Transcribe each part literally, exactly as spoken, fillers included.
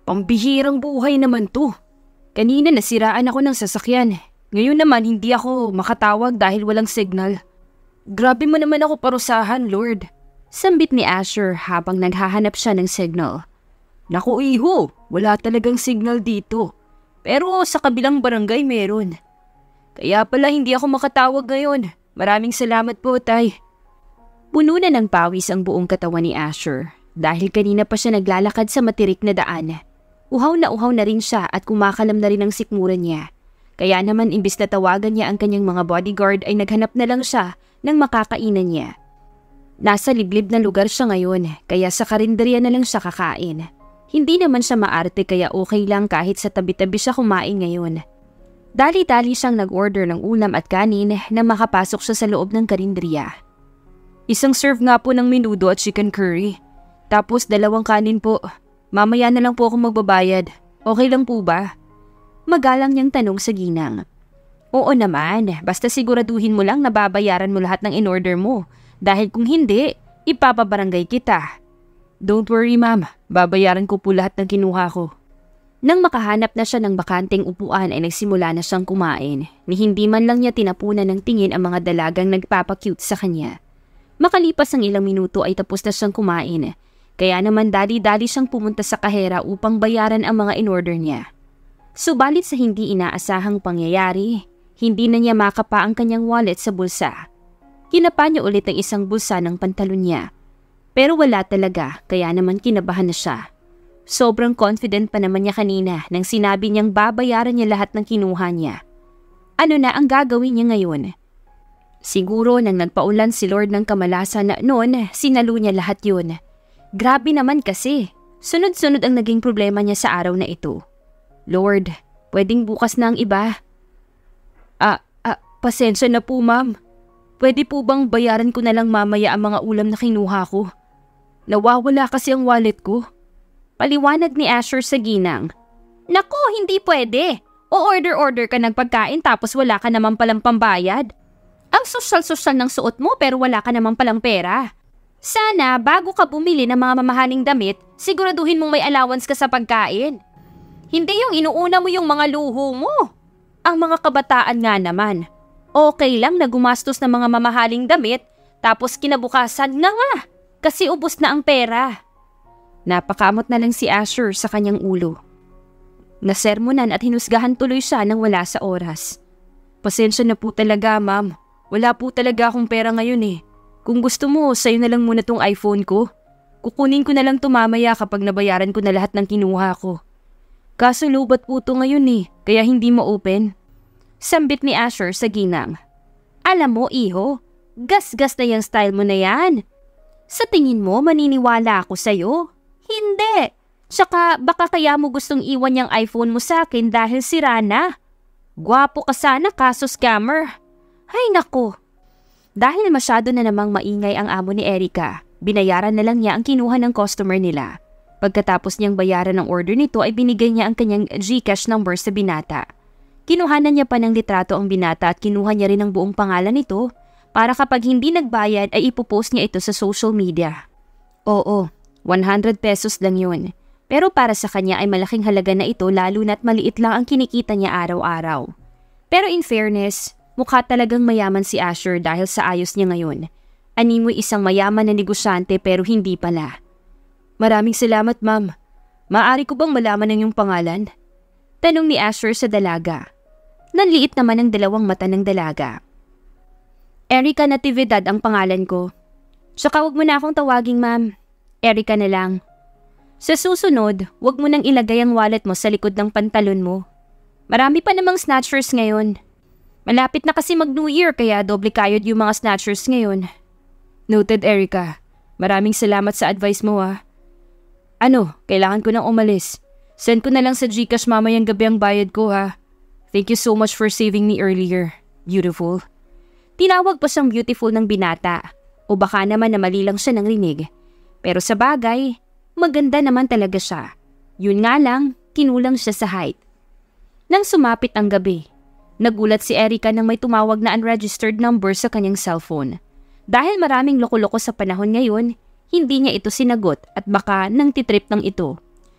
Pambihirang buhay naman to. Kanina nasiraan ako ng sasakyan. Ngayon naman hindi ako makatawag dahil walang signal. Grabe mo naman ako parusahan, Lord. Sambit ni Asher habang naghahanap siya ng signal. Naku iho, wala talagang signal dito. Pero sa kabilang barangay meron. Kaya pala hindi ako makatawag ngayon. Maraming salamat po, Tay. Puno na ng pawis ang buong katawan ni Asher dahil kanina pa siya naglalakad sa matirik na daan. Uhaw na uhaw na rin siya at kumakalam na rin ang sikmura niya. Kaya naman imbis na tawagan niya ang kanyang mga bodyguard ay naghanap na lang siya ng makakainan niya. Nasa liblib na lugar siya ngayon kaya sa karinderya na lang siya kakain. Hindi naman siya maarte kaya okay lang kahit sa tabi-tabi siya kumain ngayon. Dali-dali siyang nag-order ng ulam at kanin na makapasok siya sa loob ng karinderya. Isang serve nga po ng menudo at chicken curry. Tapos dalawang kanin po. Mamaya na lang po ako magbabayad. Okay lang po ba? Magalang niyang tanong sa ginang. Oo naman, basta siguraduhin mo lang na babayaran mo lahat ng in-order mo. Dahil kung hindi, ipapabarangay kita. Don't worry ma'am, babayaran ko po lahat ng kinuha ko. Nang makahanap na siya ng bakanteng upuan ay nagsimula na siyang kumain. Ni hindi man lang niya tinapunan ng tingin ang mga dalagang nagpapakute sa kanya. Makalipas ang ilang minuto ay tapos na siyang kumain. Kaya naman dali-dali siyang pumunta sa kahera upang bayaran ang mga in-order niya. Subalit sa hindi inaasahang pangyayari, hindi na niya makapa ang kanyang wallet sa bulsa. Kinapa niya ulit ang isang bulsa ng pantalon niya. Pero wala talaga, kaya naman kinabahan na siya. Sobrang confident pa naman niya kanina nang sinabi niyang babayaran niya lahat ng kinuha niya. Ano na ang gagawin niya ngayon? Siguro nang nagpaulan si Lord ng kamalasan na noon, sinalo niya lahat yun. Grabe naman kasi, sunod-sunod ang naging problema niya sa araw na ito. Lord, pwedeng bukas na ang iba. Ah, ah, pasensya na po ma'am. Pwede po bang bayaran ko na lang mamaya ang mga ulam na kinuha ko? Nawawala kasi ang wallet ko. Paliwanag ni Asher sa ginang. Nako, hindi pwede. O order-order ka ng pagkain tapos wala ka naman palang pambayad. Ang sosyal-sosyal ng suot mo pero wala ka naman palang pera. Sana bago ka bumili ng mga mamahaling damit, siguraduhin mong may allowance ka sa pagkain. Hindi yung inuuna mo yung mga luho mo. Ang mga kabataan nga naman. Okay lang na gumastos ng mga mamahaling damit tapos kinabukasan na nga kasi ubos na ang pera. Napakamot na lang si Asher sa kanyang ulo. Nasermonan at hinusgahan tuloy siya nang wala sa oras. Pasensya na po talaga ma'am. Wala po talaga akong pera ngayon eh. Kung gusto mo, sa'yo na lang muna tong iPhone ko. Kukunin ko na lang to mamaya kapag nabayaran ko na lahat ng kinuha ko. Kaso lubat po to ngayon eh, kaya hindi ma-open. Sambit ni Asher sa ginang. Alam mo iho, gas-gas na yung style mo na yan. Sa tingin mo maniniwala ako sa'yo? Hindi. Tsaka baka kaya mo gustong iwan yung iPhone mo sa akin dahil sira na. Gwapo ka sana kaso scammer. Ay nako. Dahil masyado na namang maingay ang amo ni Erica, binayaran na lang niya ang kinuha ng customer nila. Pagkatapos niyang bayaran ang order nito ay binigay niya ang kanyang GCash number sa binata. Kinuhanan niya pa ng litrato ang binata at kinuha niya rin ang buong pangalan nito para kapag hindi nagbayad ay ipopost niya ito sa social media. Oo, one hundred pesos lang yun. Pero para sa kanya ay malaking halaga na ito lalo na't maliit lang ang kinikita niya araw-araw. Pero in fairness, mukha talagang mayaman si Asher dahil sa ayos niya ngayon. Animoy isang mayaman na negosyante pero hindi pala. Maraming salamat ma'am. Maaari ko bang malaman ang iyong pangalan? Tanong ni Asher sa dalaga. Nanliit naman ang dalawang mata ng dalaga. Erica Natividad ang pangalan ko. Tsaka wag mo na akong tawaging ma'am. Erica na lang. Sa susunod, wag mo nang ilagay ang wallet mo sa likod ng pantalon mo. Marami pa namang snatchers ngayon. Malapit na kasi mag-New Year kaya doble kayod yung mga snatchers ngayon. Noted, Erica. Maraming salamat sa advice mo ah. Ano, kailangan ko nang umalis. Send ko na lang sa GCash mamayang gabi ang bayad ko ha. Thank you so much for saving me earlier. Beautiful. Tinawag pa siyang beautiful ng binata. O baka naman na mali lang siya ng rinig. Pero sa bagay, maganda naman talaga siya. Yun nga lang, kinulang siya sa height. Nang sumapit ang gabi, nagulat si Erica nang may tumawag na unregistered number sa kanyang cellphone. Dahil maraming loko-loko sa panahon ngayon, hindi niya ito sinagot at baka nang titrip ng ito.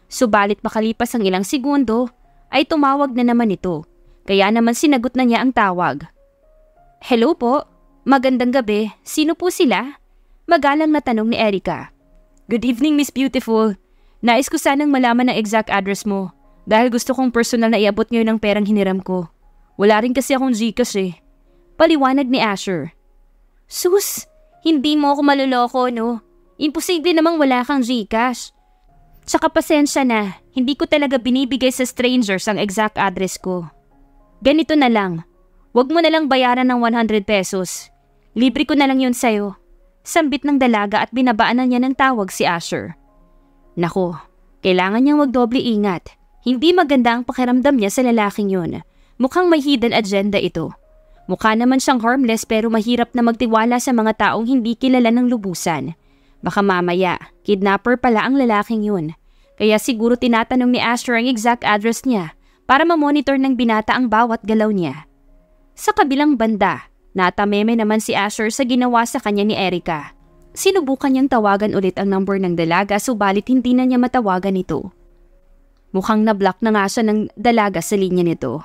Subalit makalipas ang ilang segundo, ay tumawag na naman ito. Kaya naman sinagot na niya ang tawag. Hello po, magandang gabi. Sino po sila? Magalang na tanong ni Erica. Good evening, Miss Beautiful. Nais ko sanang malaman ang exact address mo dahil gusto kong personal na iabot ngayon ang perang hiniram ko. Wala rin kasi akong Gcash eh. Paliwanag ni Asher. Sus, hindi mo ako maluloko no? Imposible namang wala kang Gcash. Tsaka pasensya na, hindi ko talaga binibigay sa strangers ang exact address ko. Ganito na lang, wag mo na lang bayaran ng one hundred pesos. Libre ko na lang yun sa'yo. Sambit ng dalaga at binabaan na niya ng tawag si Asher. Nako, kailangan niyang wag doble ingat. Hindi maganda ang pakiramdam niya sa lalaking yun. Mukhang may hidden agenda ito. Mukha naman siyang harmless pero mahirap na magtiwala sa mga taong hindi kilala ng lubusan. Baka mamaya, kidnapper pala ang lalaking yun. Kaya siguro tinatanong ni Asher ang exact address niya para mamonitor ng binata ang bawat galaw niya. Sa kabilang banda, natameme naman si Asher sa ginawa sa kanya ni Erica. Sinubukan niyang tawagan ulit ang number ng dalaga subalit hindi na niya matawagan ito. Mukhang na-block na nga siya ng dalaga sa linya nito.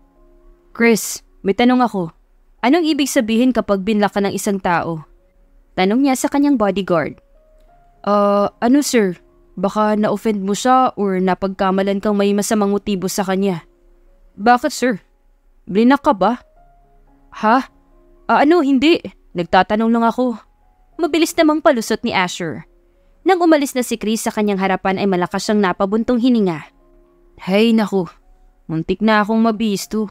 Chris, may tanong ako. Anong ibig sabihin kapag binlock ka ng isang tao? Tanong niya sa kanyang bodyguard. Uh, ano sir? Baka na-offend mo siya or napagkamalan kang may masamang motibo sa kanya. Bakit sir? Blinak ka ba? Ha? Ah, ano, hindi. Nagtatanong lang ako. Mabilis namang palusot ni Asher. Nang umalis na si Chris sa kanyang harapan ay malakas siyang napabuntong hininga. Hay naku, muntik na akong mabisto.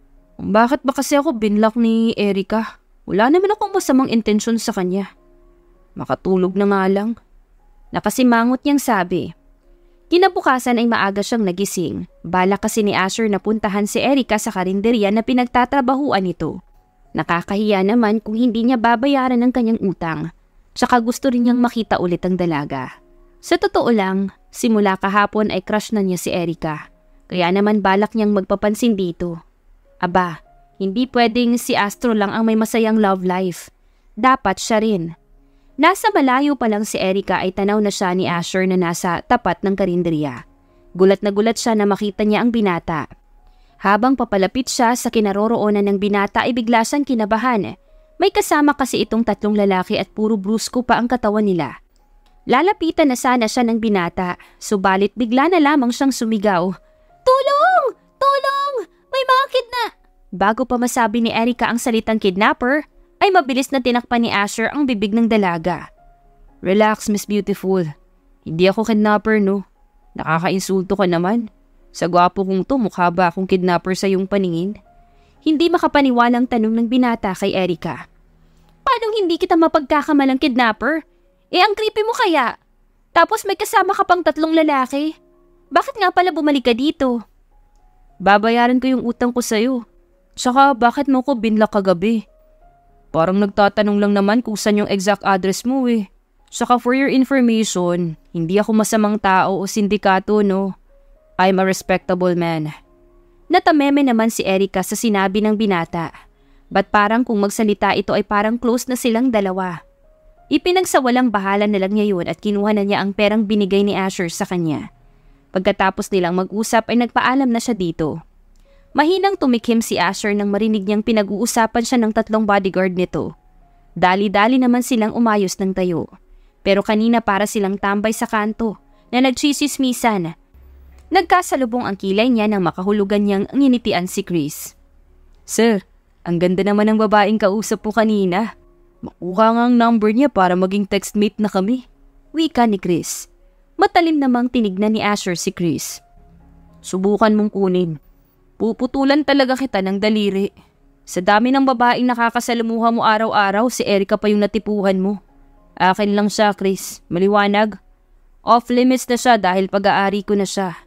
Bakit ba kasi ako binlock ni Erica? Wala naman akong masamang intensyon sa kanya. Makatulog na nga lang. Nakasimangot niyang sabi. Kinabukasan ay maaga siyang nagising. Balak kasi ni Asher na puntahan si Erica sa karinderya na pinagtatrabahuan nito. Nakakahiya naman kung hindi niya babayaran ang kanyang utang. Tsaka gusto rin niyang makita ulit ang dalaga. Sa totoo lang, simula kahapon ay crush na niya si Erica. Kaya naman balak niyang magpapansin dito. Aba, hindi pwedeng si Astro lang ang may masayang love life. Dapat siya rin. Nasa malayo pa lang si Erica ay tanaw na siya ni Asher na nasa tapat ng karinderya. Gulat na gulat siya na makita niya ang binata. Habang papalapit siya sa kinaroroonan ng binata ay bigla siyang kinabahan. May kasama kasi itong tatlong lalaki at puro brusko pa ang katawan nila. Lalapitan na sana siya ng binata, subalit bigla na lamang siyang sumigaw. Tulong! Tulong! May mga kidna! Bago pa masabi ni Erica ang salitang kidnapper, ay mabilis na tinakpan ni Asher ang bibig ng dalaga. Relax, Miss Beautiful. Hindi ako kidnapper, no? Nakakainsulto ka naman. Sa gwapo kong to, mukha ba akong kidnapper sa iyong paningin? Hindi makapaniwalang tanong ng binata kay Erica. Paano hindi kita mapagkakamalang kidnapper? Eh ang creepy mo kaya? Tapos may kasama ka pang tatlong lalaki? Bakit nga pala bumalik ka dito? Babayaran ko yung utang ko sa'yo. Tsaka bakit mo ko binlock kagabi? Parang nagtatanong lang naman kung saan yung exact address mo eh. Tsaka for your information, hindi ako masamang tao o sindikato no. I'm a respectable man. Natameme naman si Erica sa sinabi ng binata. Ba't parang kung magsalita ito ay parang close na silang dalawa. Ipinagsawalang bahala na lang niya yun at kinuha na niya ang perang binigay ni Asher sa kanya. Pagkatapos nilang mag-usap ay nagpaalam na siya dito. Mahinang tumikim si Asher nang marinig niyang pinag-uusapan siya ng tatlong bodyguard nito. Dali-dali naman silang umayos ng tayo. Pero kanina para silang tambay sa kanto na nagchisismisan. Nagkasalubong ang kilay niya nang makahulugan niyang nginitian si Chris. Sir, ang ganda naman ng babaeng kausap po kanina. Makuha nga ang number niya para maging textmate na kami. Wika ni Chris. Matalim namang tinignan ni Asher si Chris. Subukan mong kunin. Puputulan talaga kita ng daliri. Sa dami ng babaeng nakakasalamuha mo araw-araw, si Erica pa yung natipuhan mo. Akin lang siya, Chris. Maliwanag. Off-limits na siya dahil pag-aari ko na siya.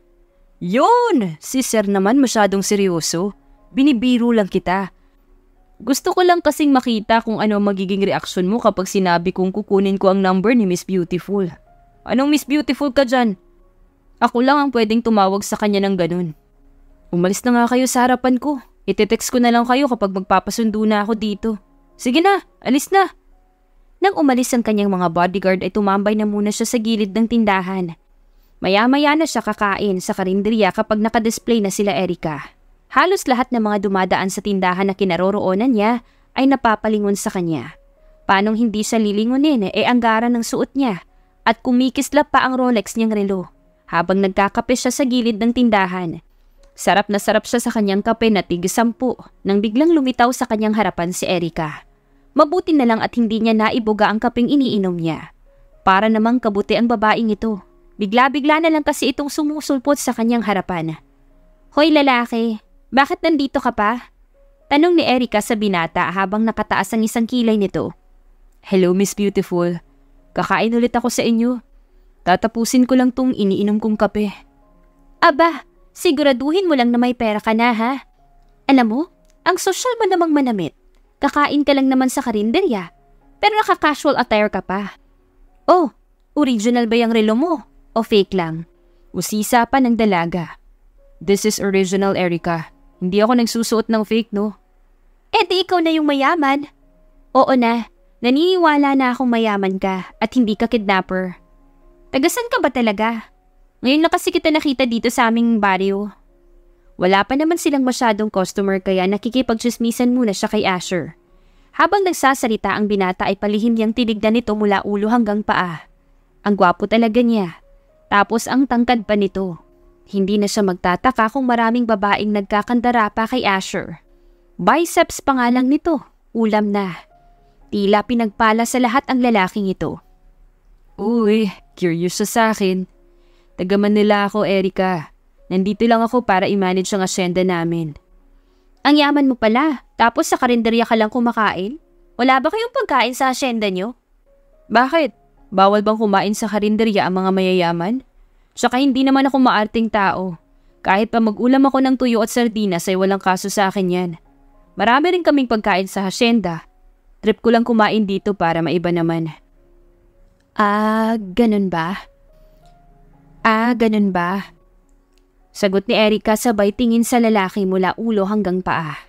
Yun! Si Sir naman masyadong seryoso. Binibiro lang kita. Gusto ko lang kasing makita kung ano magiging reaksyon mo kapag sinabi kong kukunin ko ang number ni Miss Beautiful. Anong Miss Beautiful ka dyan? Ako lang ang pwedeng tumawag sa kanya ng ganun. Umalis na nga kayo sa harapan ko. Ite-text ko na lang kayo kapag magpapasundo na ako dito. Sige na, alis na. Nang umalis ang kanyang mga bodyguard ay tumambay na muna siya sa gilid ng tindahan. Maya-maya na siya kakain sa karinderya kapag nakadisplay na sila Erica. Halos lahat ng mga dumadaan sa tindahan na kinaroroonan niya ay napapalingon sa kanya. Paanong hindi siya lilingunin eh anggaran ng suot niya at kumikislap pa ang Rolex niyang relo habang nagkakape siya sa gilid ng tindahan. Sarap na sarap siya sa kanyang kape na tig-sampu nang biglang lumitaw sa kanyang harapan si Erica. Mabuti na lang at hindi niya naibuga ang kapeng iniinom niya. Para namang kabuti ang babaeng ito. Bigla-bigla na lang kasi itong sumusulpot sa kanyang harapan. "Hoy lalaki, bakit nandito ka pa?" Tanong ni Erica sa binata habang nakataas ang isang kilay nito. "Hello Miss Beautiful, kakain ulit ako sa inyo. Tatapusin ko lang tong iniinom kong kape." "Aba, siguraduhin mo lang na may pera ka na ha. Alam mo, ang sosyal mo namang manamit. Kakain ka lang naman sa karinderya, pero naka-casual attire ka pa. Oh, original ba yung relo mo? O fake lang?" Usisa pa ng dalaga. "This is original, Erica. Hindi ako nagsusuot ng fake, no?" "Eh di ikaw na yung mayaman." "Oo na, naniniwala na akong mayaman ka at hindi ka kidnapper. Tagasan ka ba talaga? Ngayon na kasi kita nakita dito sa aming baryo." Wala pa naman silang masyadong customer kaya nakikipagchismisan muna siya kay Asher. Habang nagsasalita ang binata ay palihim niyang tinignan nito mula ulo hanggang paa. Ang gwapo talaga niya. Tapos ang tangkad pa nito. Hindi na siya magtataka kung maraming babaeng nagkakandara pa kay Asher. Biceps pa nga lang nito, ulam na. Tila pinagpala sa lahat ang lalaking ito. "Uy, curious siya sa akin. Taga Manila ako, Erica. Nandito lang ako para i-manage ang asyenda namin." "Ang yaman mo pala, tapos sa karinderya ka lang kumakain? Wala ba kayong pagkain sa asyenda nyo?" "Bakit? Bawal bang kumain sa karinderya ang mga mayayaman? Tsaka hindi naman ako maarting tao. Kahit pa mag-ulam ako ng tuyo at sardinas ay walang kaso sa akin yan. Marami rin kaming pagkain sa asyenda. Trip ko lang kumain dito para maiba naman." "Ah, ganun ba? Ah, ganun ba?" Sagot ni Erica sabay tingin sa lalaki mula ulo hanggang paa.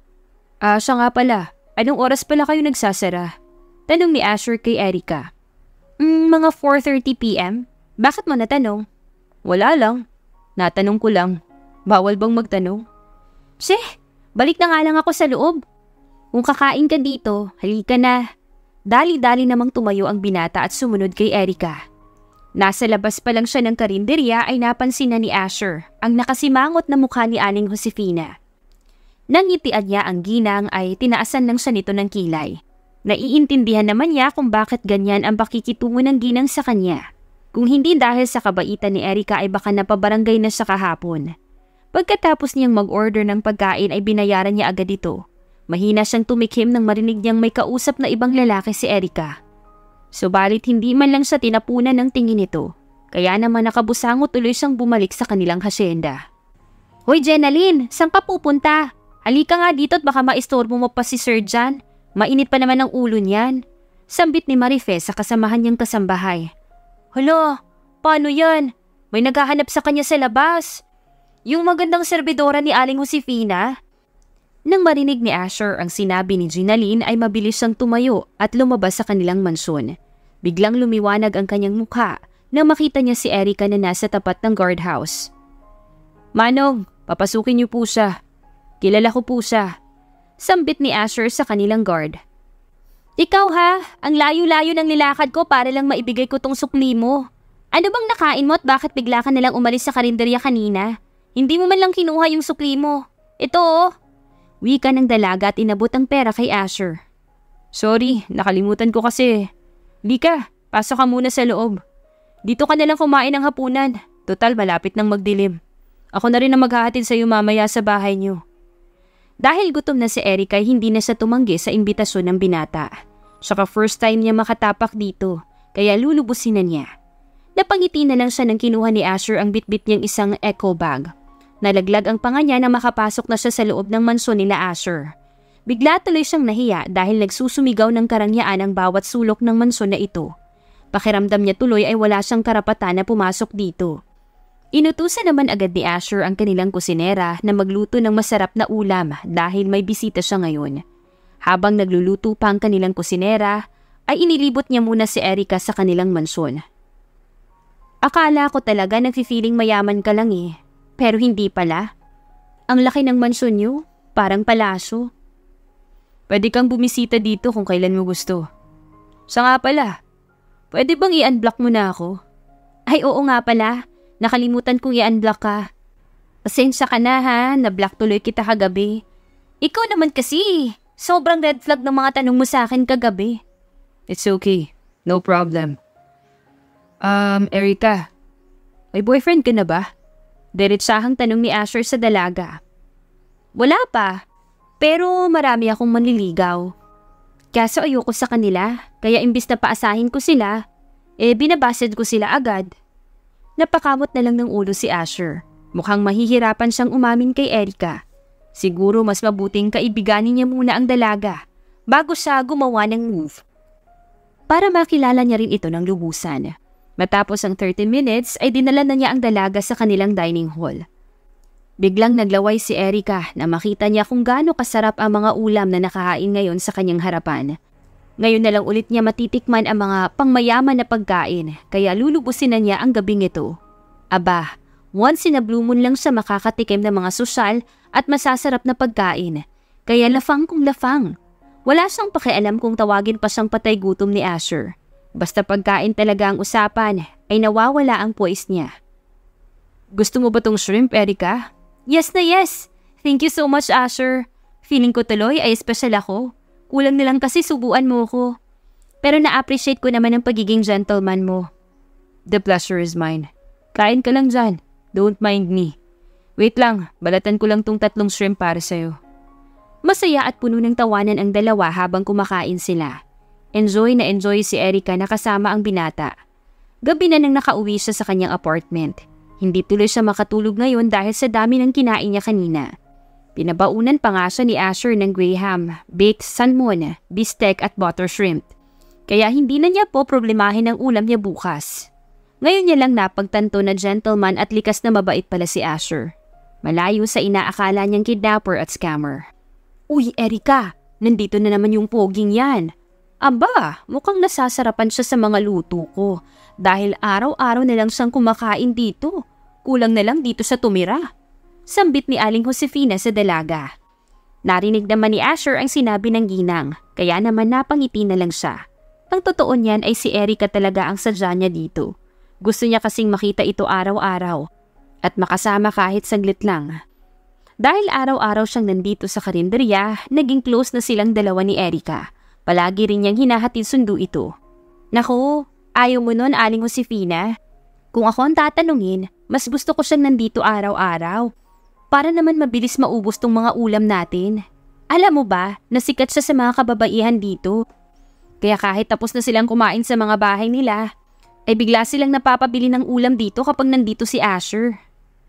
"Ah, siya nga pala. Anong oras pala kayo nagsasara?" Tanong ni Asher kay Erica. Mm, "Mga four thirty p m Bakit mo natanong?" "Wala lang. Natanong ko lang. Bawal bang magtanong?" "Seh, balik na nga lang ako sa loob. Kung kakain ka dito, halika na." Dali-dali namang tumayo ang binata at sumunod kay Erica. Nasa labas pa lang siya ng karinderya ay napansin na ni Asher ang nakasimangot na mukha ni Aling Josefina. Nang ngitian niya ang ginang ay tinaasan lang siya nito ng kilay. Naiintindihan naman niya kung bakit ganyan ang pakikitungo ng ginang sa kanya. Kung hindi dahil sa kabaitan ni Erica ay baka napabarangay na siya kahapon. Pagkatapos niyang mag-order ng pagkain ay binayaran niya agad ito. Mahina siyang tumikim nang marinig niyang may kausap na ibang lalaki si Erica. Subalit hindi man lang siya tinapunan ng tingin nito, kaya naman nakabusango tuloy siyang bumalik sa kanilang hasyenda. "Hoy Jenaline, saan ka pupunta? Halika nga dito at baka maistorbo mo pa si Sir John. Mainit pa naman ang ulo niyan." Sambit ni Marife sa kasamahan niyang kasambahay. "Hala, paano yan? May naghahanap sa kanya sa labas. Yung magandang serbidora ni Aling Josefina?" Nang marinig ni Asher ang sinabi ni Jenaline ay mabilis siyang tumayo at lumabas sa kanilang mansyon. Biglang lumiwanag ang kanyang mukha nang makita niya si Erica na nasa tapat ng guardhouse. "Manong, papasukin niyo po siya. Kilala ko po siya." Sambit ni Asher sa kanilang guard. "Ikaw ha, ang layo-layo ng nilakad ko para lang maibigay ko tong sukli mo. Ano bang nakain mo at bakit bigla ka nalang umalis sa karinderya kanina? Hindi mo man lang kinuha yung sukli mo. Ito oh." Wika ng dalaga at inabot ang pera kay Asher. "Sorry, nakalimutan ko kasi. Lika, pasok ka muna sa loob. Dito ka nalang kumain ng hapunan. Total, malapit nang magdilim. Ako na rin ang maghahatid sa iyo mamaya sa bahay niyo." Dahil gutom na si Erica, hindi na siya tumanggi sa imbitasyon ng binata. Saka first time niya makatapak dito, kaya lulubusin na niya. Napangiti na lang siya nang kinuha ni Asher ang bitbit niyang isang eco bag. Nalaglag ang panga niya na makapasok na siya sa loob ng mansyon nila Asher. Bigla tuloy siyang nahiya dahil nagsusumigaw ng karangyaan ang bawat sulok ng mansyon na ito. Pakiramdam niya tuloy ay wala siyang karapatan na pumasok dito. Inutusan naman agad ni Asher ang kanilang kusinera na magluto ng masarap na ulam dahil may bisita siya ngayon. Habang nagluluto pa ang kanilang kusinera, ay inilibot niya muna si Erica sa kanilang mansyon. Akala ko talaga nagfi-feeling mayaman ka lang eh. Pero hindi pala. Ang laki ng mansyon niyo, parang palaso. Pwede kang bumisita dito kung kailan mo gusto. Sa nga pala, pwede bang i-unblock mo na ako? Ay oo nga pala, nakalimutan kong i-unblock ka. Pasensya ka na ha, na-block tuloy kita kagabi. Ikaw naman kasi, sobrang red flag ng mga tanong mo sa akin kagabi. It's okay, no problem. Um, Erika, may boyfriend ka na ba? Diretsahang tanong ni Asher sa dalaga. Wala pa, pero marami akong manliligaw. Kaso ayoko sa kanila, kaya imbis na paasahin ko sila, eh binabased ko sila agad. Napakamot na lang ng ulo si Asher. Mukhang mahihirapan siyang umamin kay Erika. Siguro mas mabuting kaibiganin niya muna ang dalaga bago siya gumawa ng move. Para makilala niya rin ito ng lubusan. Matapos ang thirty minutes ay dinala na niya ang dalaga sa kanilang dining hall. Biglang naglaway si Erika na makita niya kung gaano kasarap ang mga ulam na nakahain ngayon sa kanyang harapan. Ngayon na lang ulit niya matitikman ang mga pangmayaman na pagkain kaya lulubusin na niya ang gabing ito. Aba, once in a blue moon lang siya makakatikim ng mga sosyal at masasarap na pagkain. Kaya lafang kung lafang. Wala siyang pakialam kung tawagin pa siyang patay gutom ni Asher. Basta pagkain talaga ang usapan ay nawawala ang puwis niya. Gusto mo ba tong shrimp, Erika? Yes na yes! Thank you so much, Asher. Feeling ko tuloy ay special ako. Kulang nilang kasi subuan mo ko. Pero na-appreciate ko naman ang pagiging gentleman mo. The pleasure is mine. Kain ka lang dyan. Don't mind me. Wait lang, balatan ko lang tong tatlong shrimp para sa'yo. Masaya at puno ng tawanan ang dalawa habang kumakain sila. Enjoy na enjoy si Erika na kasama ang binata. Gabi na nang nakauwi siya sa kanyang apartment. Hindi tuloy siya makatulog ngayon dahil sa dami ng kinain niya kanina. Pinabaunan pa nga siya ni Asher ng graham, baked salmon, bistec at butter shrimp. Kaya hindi na niya po problemahin ang ulam niya bukas. Ngayon niya lang napagtanto na gentleman at likas na mabait pala si Asher. Malayo sa inaakala niyang kidnapper at scammer. Uy, Erika, nandito na naman yung poging yan. Aba, mukhang nasasarapan siya sa mga luto ko dahil araw-araw na lang siyang kumakain dito. Kulang na lang dito sa tumira. Sambit ni Aling Josefina sa dalaga. Narinig naman ni Asher ang sinabi ng ginang, kaya naman napangiti na lang siya. Ang totoo niyan ay si Erika talaga ang sadya niya dito. Gusto niya kasing makita ito araw-araw at makasama kahit saglit lang. Dahil araw-araw siyang nandito sa karinderya, naging close na silang dalawa ni Erika. Palagi rin niyang hinahatid sundo ito. Naku, ayaw mo nun, Aling Josefina? Kung ako ang tatanungin, mas gusto ko siyang nandito araw-araw. Para naman mabilis maubos tong mga ulam natin. Alam mo ba, nasikat siya sa mga kababaihan dito. Kaya kahit tapos na silang kumain sa mga bahay nila, ay bigla silang napapabili ng ulam dito kapag nandito si Asher.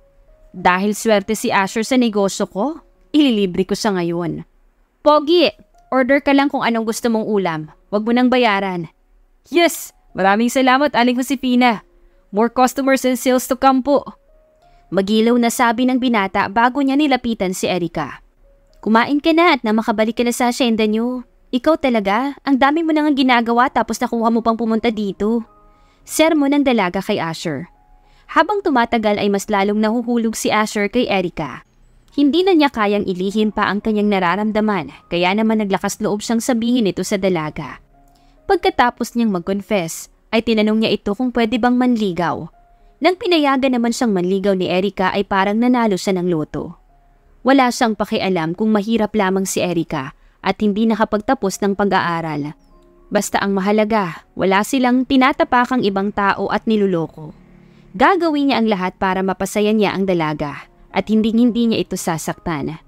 Dahil swerte si Asher sa negosyo ko, ililibre ko siya ngayon. Pogi, order ka lang kung anong gusto mong ulam. Huwag mo nang bayaran. Yes! Maraming salamat, Aling Josefina. More customers and sales to come po. Magilaw na sabi ng binata bago niya nilapitan si Erika. Kumain ka na at na makabalik ka na sa asyenda niyo. Ikaw talaga, ang dami mo nang ginagawa tapos nakuha mo pang pumunta dito. Sermon ng dalaga kay Asher. Habang tumatagal ay mas lalong nahuhulog si Asher kay Erika. Hindi na niya kayang ilihim pa ang kanyang nararamdaman kaya naman naglakas loob siyang sabihin ito sa dalaga. Pagkatapos niyang mag-confess ay tinanong niya ito kung pwede bang manligaw. Nang pinayagan naman siyang manligaw ni Erika ay parang nanalo siya ng loto. Wala siyang pakialam kung mahirap lamang si Erika at hindi nakapagtapos ng pag-aaral. Basta ang mahalaga, wala silang tinatapakang ibang tao at niluloko. Gagawin niya ang lahat para mapasaya niya ang dalaga at hindi-hindi niya ito sasaktan.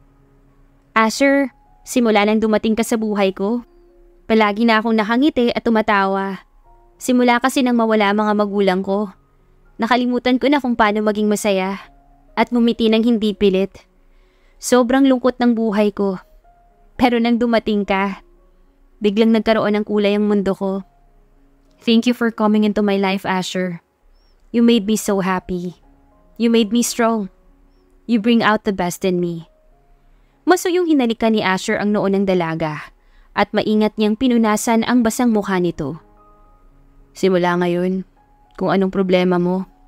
Asher, simula nang dumating ka sa buhay ko, palagi na akong nakangiti at tumatawa. Simula kasi nang mawala mga magulang ko, nakalimutan ko na kung paano maging masaya at ngumiti ng hindi pilit. Sobrang lungkot ng buhay ko. Pero nang dumating ka, biglang nagkaroon ng kulay ang mundo ko. Thank you for coming into my life, Asher. You made me so happy. You made me strong. You bring out the best in me. Masuyong hinalikan ni Asher ang noo ng dalaga at maingat niyang pinunasan ang basang mukha nito. Simula ngayon, kung anong problema mo,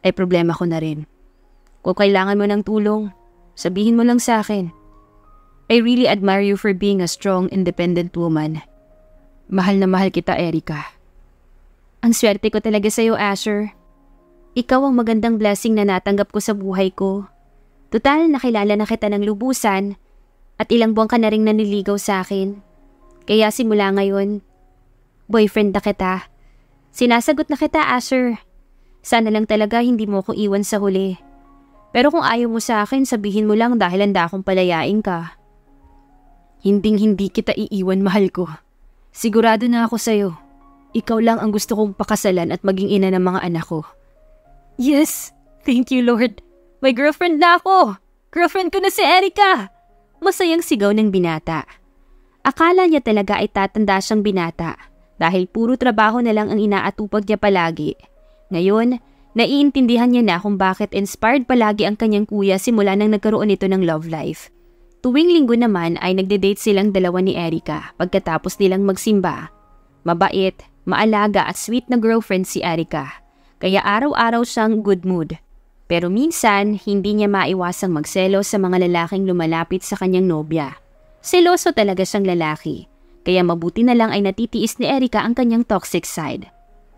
ay problema ko na rin. Kung kailangan mo ng tulong, sabihin mo lang sa akin. I really admire you for being a strong, independent woman. Mahal na mahal kita, Erica. Ang swerte ko talaga sa'yo, Asher. Ikaw ang magandang blessing na natanggap ko sa buhay ko. Total, nakilala na kita ng lubusan at ilang buwan ka na rin naniligaw sa akin. Kaya simula ngayon, boyfriend na kita. Sinasagot na kita, Asher. Sana lang talaga hindi mo ko iwan sa huli. Pero kung ayaw mo sa akin, sabihin mo lang dahil handa akong palayain ka. Hinding-hindi kita iiwan, mahal ko. Sigurado na ako sa'yo. Ikaw lang ang gusto kong pakasalan at maging ina ng mga anak ko. Yes! Thank you, Lord! May girlfriend na ako! Girlfriend ko na si Erica! Masayang sigaw ng binata. Akala niya talaga ay tatanda siyang binata dahil puro trabaho na lang ang inaatupag niya palagi. Ngayon, naiintindihan niya na kung bakit inspired palagi ang kanyang kuya simula nang nagkaroon ito ng love life. Tuwing linggo naman ay nagde-date silang dalawa ni Erica pagkatapos nilang magsimba. Mabait, maalaga at sweet na girlfriend si Erica, kaya araw-araw siyang good mood. Pero minsan, hindi niya maiwasang magselos sa mga lalaking lumalapit sa kanyang nobya. Seloso talaga siyang lalaki, kaya mabuti na lang ay natitiis ni Erica ang kanyang toxic side.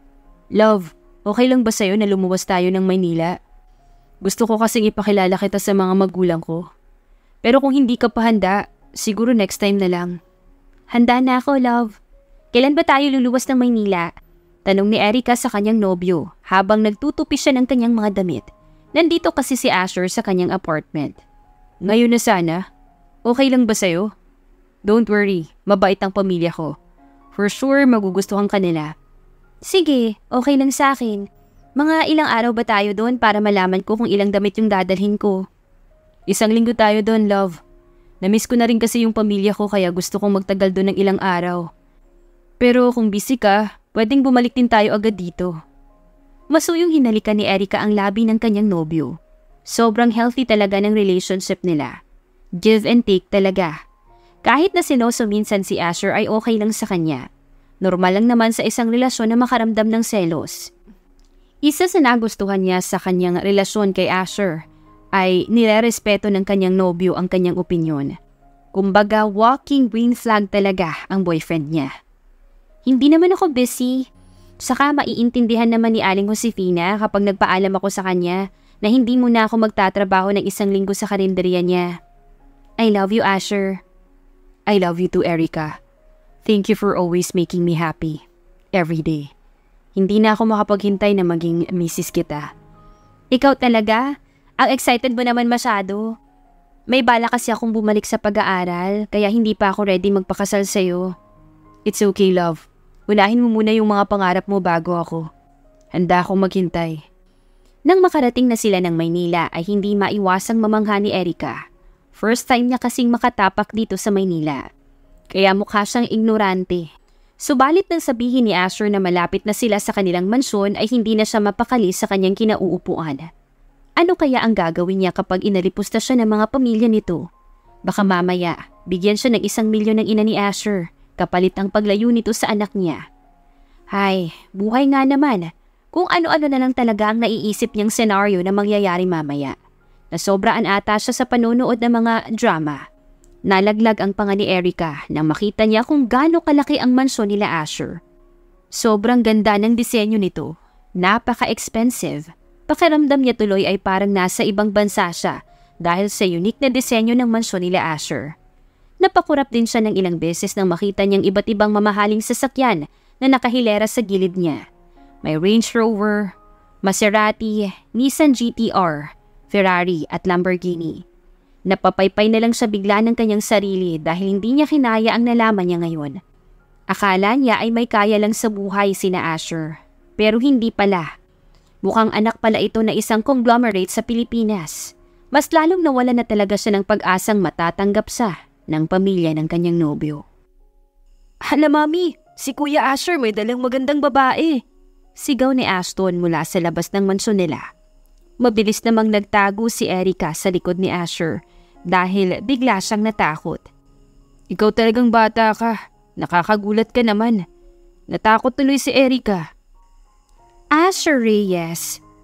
Love, okay lang ba sa'yo na lumuwas tayo ng Maynila? Gusto ko kasing ipakilala kita sa mga magulang ko. Pero kung hindi ka pa handa, siguro next time na lang. Handa na ako, love. Kailan ba tayo luluwas ng Maynila? Tanong ni Erica sa kanyang nobyo habang nagtutupi siya ng kanyang mga damit. Nandito kasi si Asher sa kanyang apartment. Ngayon na sana. Okay lang ba sa'yo? Don't worry, mabait ang pamilya ko. For sure, magugustuhan ka nila. Sige, okay lang sa akin. Mga ilang araw ba tayo doon para malaman ko kung ilang damit yung dadalhin ko? Isang linggo tayo doon, love. Namiss ko na rin kasi yung pamilya ko kaya gusto kong magtagal doon ng ilang araw. Pero kung busy ka, pwedeng bumalik din tayo agad dito. Masuyong hinalikan ni Erica ang labi ng kanyang nobyo. Sobrang healthy talaga ng relationship nila. Give and take talaga. Kahit na sinoso minsan si Asher ay okay lang sa kanya. Normal lang naman sa isang relasyon na makaramdam ng selos. Isa sa nagustuhan niya sa kanyang relasyon kay Asher ay nirerespeto ng kanyang nobyo ang kanyang opinyon. Kumbaga, walking green flag talaga ang boyfriend niya. Hindi naman ako busy. Saka maiintindihan naman ni Aling Josefina kapag nagpaalam ako sa kanya na hindi muna ako magtatrabaho ng isang linggo sa karinderya niya. I love you, Asher. I love you too, Erica. Thank you for always making me happy. Every day. Hindi na ako makapaghintay na maging misis kita. Ikaw talaga? Ang excited mo naman masyado. May bala kasi akong bumalik sa pag-aaral kaya hindi pa ako ready magpakasal sa'yo. It's okay, love. Unahin mo muna yung mga pangarap mo bago ako. Handa akong maghintay. Nang makarating na sila ng Maynila ay hindi maiwasang mamangha ni Erica. First time niya kasing makatapak dito sa Maynila. Kaya mukha siyang ignorante. Subalit nang sabihin ni Asher na malapit na sila sa kanilang mansyon ay hindi na siya mapakali sa kanyang kinauupuan. Ano kaya ang gagawin niya kapag inalipusta siya ng mga pamilya nito? Baka mamaya, bigyan siya ng isang milyon ng ina ni Asher, kapalit ang paglayo nito sa anak niya. Hay, buhay nga naman. Kung ano-ano na lang talaga ang naiisip niyang senaryo na mangyayari mamaya. Nasobraan ata siya sa panonood ng mga drama. Nalaglag ang panga ni Erica nang makita niya kung gaano kalaki ang mansyon nila Asher. Sobrang ganda ng disenyo nito. Napaka-expensive. Pakiramdam niya tuloy ay parang nasa ibang bansa siya dahil sa unique na disenyo ng mansyon nila Asher. Napakurap din siya ng ilang beses nang makita niyang iba't ibang mamahaling sasakyan na nakahilera sa gilid niya. May Range Rover, Maserati, Nissan G T R, Ferrari at Lamborghini. Napapaypay na lang siya bigla ng kanyang sarili dahil hindi niya kinaya ang nalaman niya ngayon. Akala niya ay may kaya lang sa buhay sina Asher, pero hindi pala. Mukhang anak pala ito na isang conglomerate sa Pilipinas. Mas lalong nawala na talaga siya ng pag-asang matatanggap siya ng pamilya ng kanyang nobyo. Hala mami, si Kuya Asher may dalang magandang babae. Sigaw ni Ashton mula sa labas ng mansyon nila. Mabilis namang nagtago si Erica sa likod ni Asher dahil bigla siyang natakot. Ikaw talagang bata ka. Nakakagulat ka naman. Natakot tuloy si Erica. Asher Reyes,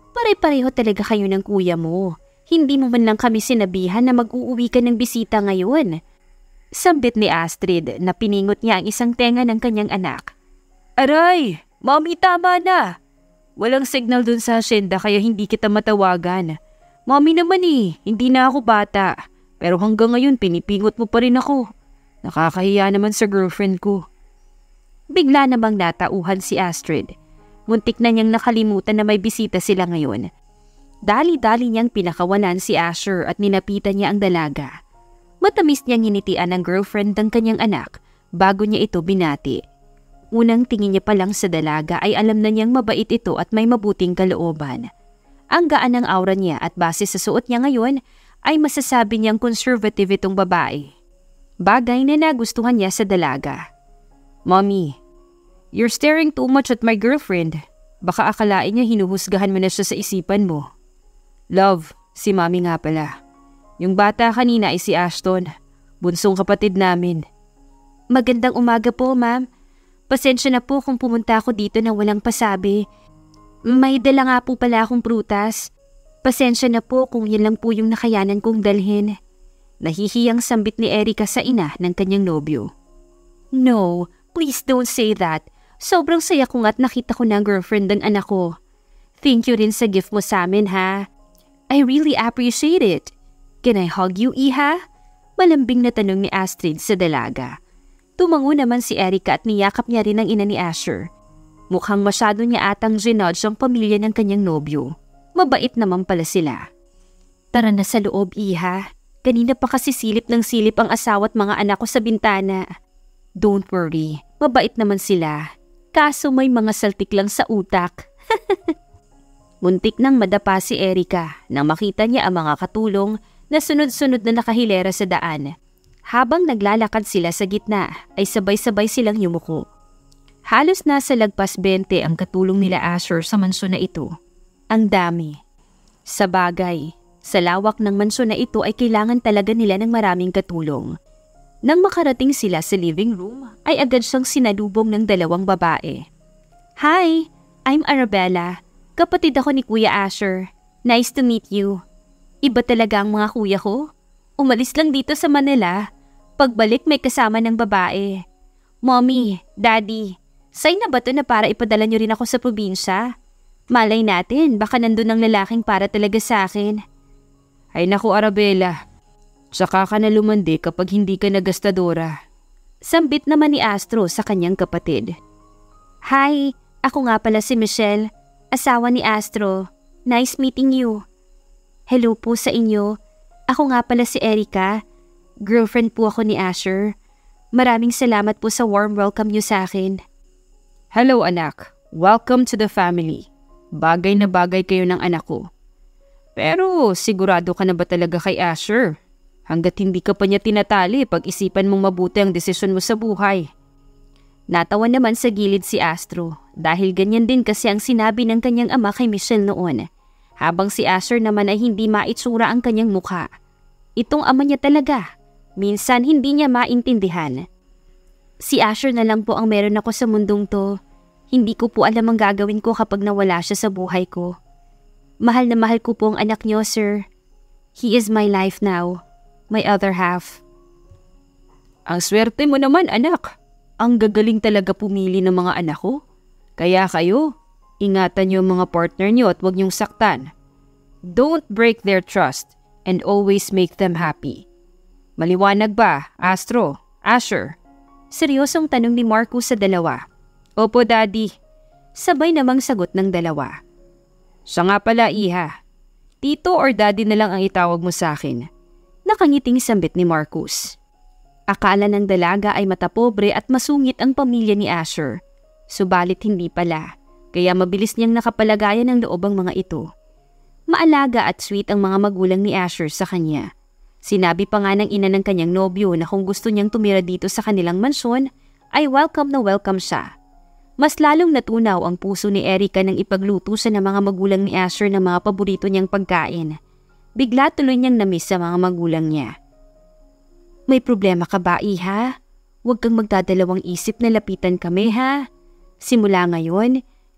Pare-pareho talaga kayo ng kuya mo. Hindi mo man lang kami sinabihan na mag-uuwi ka ng bisita ngayon. Sambit ni Astrid na piningot niya ang isang tenga ng kanyang anak. Aray! Mommy, tama na! Walang signal dun sa asyenda kaya hindi kita matawagan. Mommy naman eh, hindi na ako bata. Pero hanggang ngayon pinipingot mo pa rin ako. Nakakahiya naman sa girlfriend ko. Bigla namang natauhan si Astrid. Muntik na niyang nakalimutan na may bisita sila ngayon. Dali-dali niyang pinakawalan si Asher at ninapitan niya ang dalaga. Matamis niyang hinitian ang girlfriend ng kanyang anak bago niya ito binati. Unang tingin niya pa lang sa dalaga ay alam na niyang mabait ito at may mabuting kalooban. Ang gaan ng aura niya at base sa suot niya ngayon ay masasabi niyang conservative itong babae. Bagay na nagustuhan niya sa dalaga. Mommy, you're staring too much at my girlfriend. Baka akalain niya hinuhusgahan mo na siya sa isipan mo. Love, si Mommy nga pala. Yung bata kanina ay si Ashton, bunsong kapatid namin. Magandang umaga po, ma'am. Pasensya na po kung pumunta ako dito na walang pasabi. May dala nga po pala akong prutas. Pasensya na po kung yun lang po yung nakayanan kong dalhin. Nahihiyang sambit ni Erica sa ina ng kanyang nobyo. No, please don't say that. Sobrang saya ko nga't nakita ko na ang girlfriend ng anak ko. Thank you rin sa gift mo sa amin, ha? I really appreciate it. Can I hug you, Iha? Malambing na tanong ni Astrid sa dalaga. Tumango naman si Erica at niyakap niya rin ang ina ni Asher. Mukhang masyado niya atang ginudge ang pamilya ng kanyang nobyo. Mabait naman pala sila. Tara na sa loob, Iha. Kanina pa kasi silip ng silip ang asawa at mga anak ko sa bintana. Don't worry, mabait naman sila. Kaso may mga saltik lang sa utak. Muntik nang madapa si Erica nang makita niya ang mga katulong na sunod-sunod na nakahilera sa daan. Habang naglalakad sila sa gitna ay sabay-sabay silang yumuko. Halos nasa lagpas bente ang katulong nila Asher sa mansyon na ito. Ang dami. Sa bagay, sa lawak ng mansyon na ito ay kailangan talaga nila ng maraming katulong. Nang makarating sila sa living room ay agad siyang sinalubong ng dalawang babae. Hi, I'm Arabella. Kapatid ako ni Kuya Asher. Nice to meet you. Iba talaga ang mga kuya ko. Umalis lang dito sa Manila. Pagbalik may kasama ng babae. Mommy, Daddy, sign na ba to na para ipadala nyo rin ako sa probinsya? Malay natin, baka nandun ang lalaking para talaga sa akin. Ay naku Arabella, saka ka na lumandi kapag hindi ka nagastadora. Sambit naman ni Astro sa kanyang kapatid. Hi, ako nga pala si Michelle, asawa ni Astro. Nice meeting you. Hello po sa inyo. Ako nga pala si Erica. Girlfriend po ako ni Asher. Maraming salamat po sa warm welcome niyo sa akin. Hello anak, welcome to the family. Bagay na bagay kayo ng anak ko. Pero sigurado ka na ba talaga kay Asher? Hanggat hindi ka pa niya tinatali, pag-isipan mong mabuti ang desisyon mo sa buhay. Natawa naman sa gilid si Astro dahil ganyan din kasi ang sinabi ng kanyang ama kay Michelle noon. Habang si Asher naman ay hindi maitsura ang kanyang mukha. Itong ama niya talaga. Minsan hindi niya maintindihan. Si Asher na lang po ang meron ako sa mundong to. Hindi ko po alam ang gagawin ko kapag nawala siya sa buhay ko. Mahal na mahal ko po ang anak niyo, sir. He is my life now. My other half. Ang swerte mo naman, anak. Ang gagaling talaga pumili ng mga anak ko. Kaya kayo, ingatan niyo ang mga partner niyo at huwag niyong saktan. Don't break their trust and always make them happy. Maliwanag ba, Astro, Asher? Seryosong tanong ni Marco sa dalawa. Opo, Daddy. Sabay namang sagot ng dalawa. Siya nga pala, Iha. Tito or Daddy na lang ang itawag mo sa akin. Nakangiting sambit ni Marcus. Akala ng dalaga ay matapobre at masungit ang pamilya ni Asher. Subalit hindi pala, kaya mabilis niyang nakapalagayan ng loob ang mga ito. Maalaga at sweet ang mga magulang ni Asher sa kanya. Sinabi pa nga ng ina ng kanyang nobyo na kung gusto niyang tumira dito sa kanilang mansyon, ay welcome na welcome siya. Mas lalong natunaw ang puso ni Erica nang ipagluto siya ng mga magulang ni Asher ng mga paborito niyang pagkain. Bigla tuloy niyang namiss sa mga magulang niya. May problema ka ba, Iha? Huwag kang magdadalawang isip na lapitan kami, ha? Simula ngayon,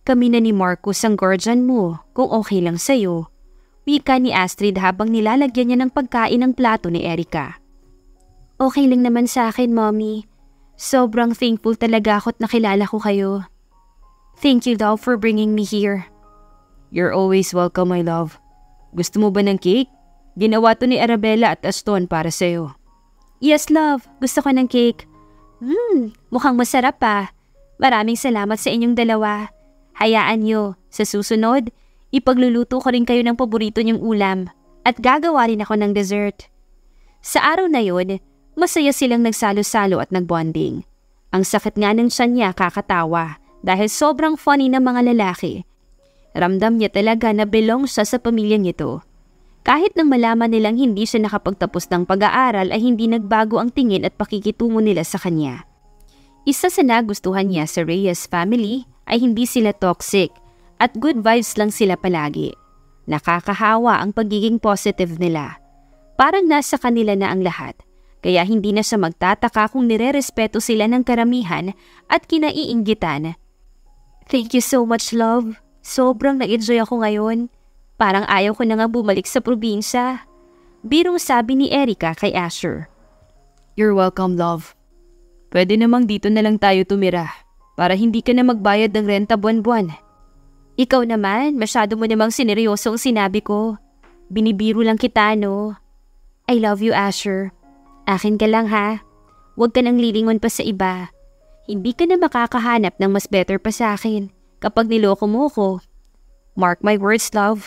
Kami na ni Marcus ang guardian mo kung okay lang sa'yo. Wika ni Astrid habang nilalagyan niya ng pagkain ng plato ni Erica. Okay lang naman sa akin, Mommy. Sobrang thankful talaga ako't nakilala ko kayo. Thank you, love, for bringing me here. You're always welcome, my love. Gusto mo ba ng cake? Ginawa to ni Arabella at Aston para sa'yo. Yes, love. Gusto ko ng cake. Hmm, mukhang masarap pa. Maraming salamat sa inyong dalawa. Hayaan nyo, sa susunod, ipagluluto ko rin kayo ng paborito niyong ulam at gagawa rin ako ng dessert. Sa araw na yun, masaya silang nagsalo-salo at nagbonding. Ang sakit nga ng tiyan niya kakatawa dahil sobrang funny ng mga lalaki. Ramdam niya talaga na belong siya sa pamilyang ito. Kahit nang malaman nilang hindi siya nakapagtapos ng pag-aaral ay hindi nagbago ang tingin at pakikitungo nila sa kanya. Isa sa nagustuhan niya sa Reyes family ay hindi sila toxic at good vibes lang sila palagi. Nakakahawa ang pagiging positive nila. Parang nasa kanila na ang lahat, kaya hindi na siya magtataka kung nirerespeto sila ng karamihan at kinaiinggitan. Thank you so much, love. Sobrang na-enjoy ako ngayon. Parang ayaw ko na nga bumalik sa probinsya. Birong sabi ni Erica kay Asher. You're welcome, love. Pwede namang dito na lang tayo tumira para hindi ka na magbayad ng renta buwan-buwan. Ikaw naman, masyado mo namang sineryoso ang sinabi ko. Binibiro lang kita, no? I love you, Asher. Akin ka lang, ha? Huwag ka nang lilingon pa sa iba. Hindi ka na makakahanap ng mas better pa sa akin kapag niloko mo ko. Mark my words, love.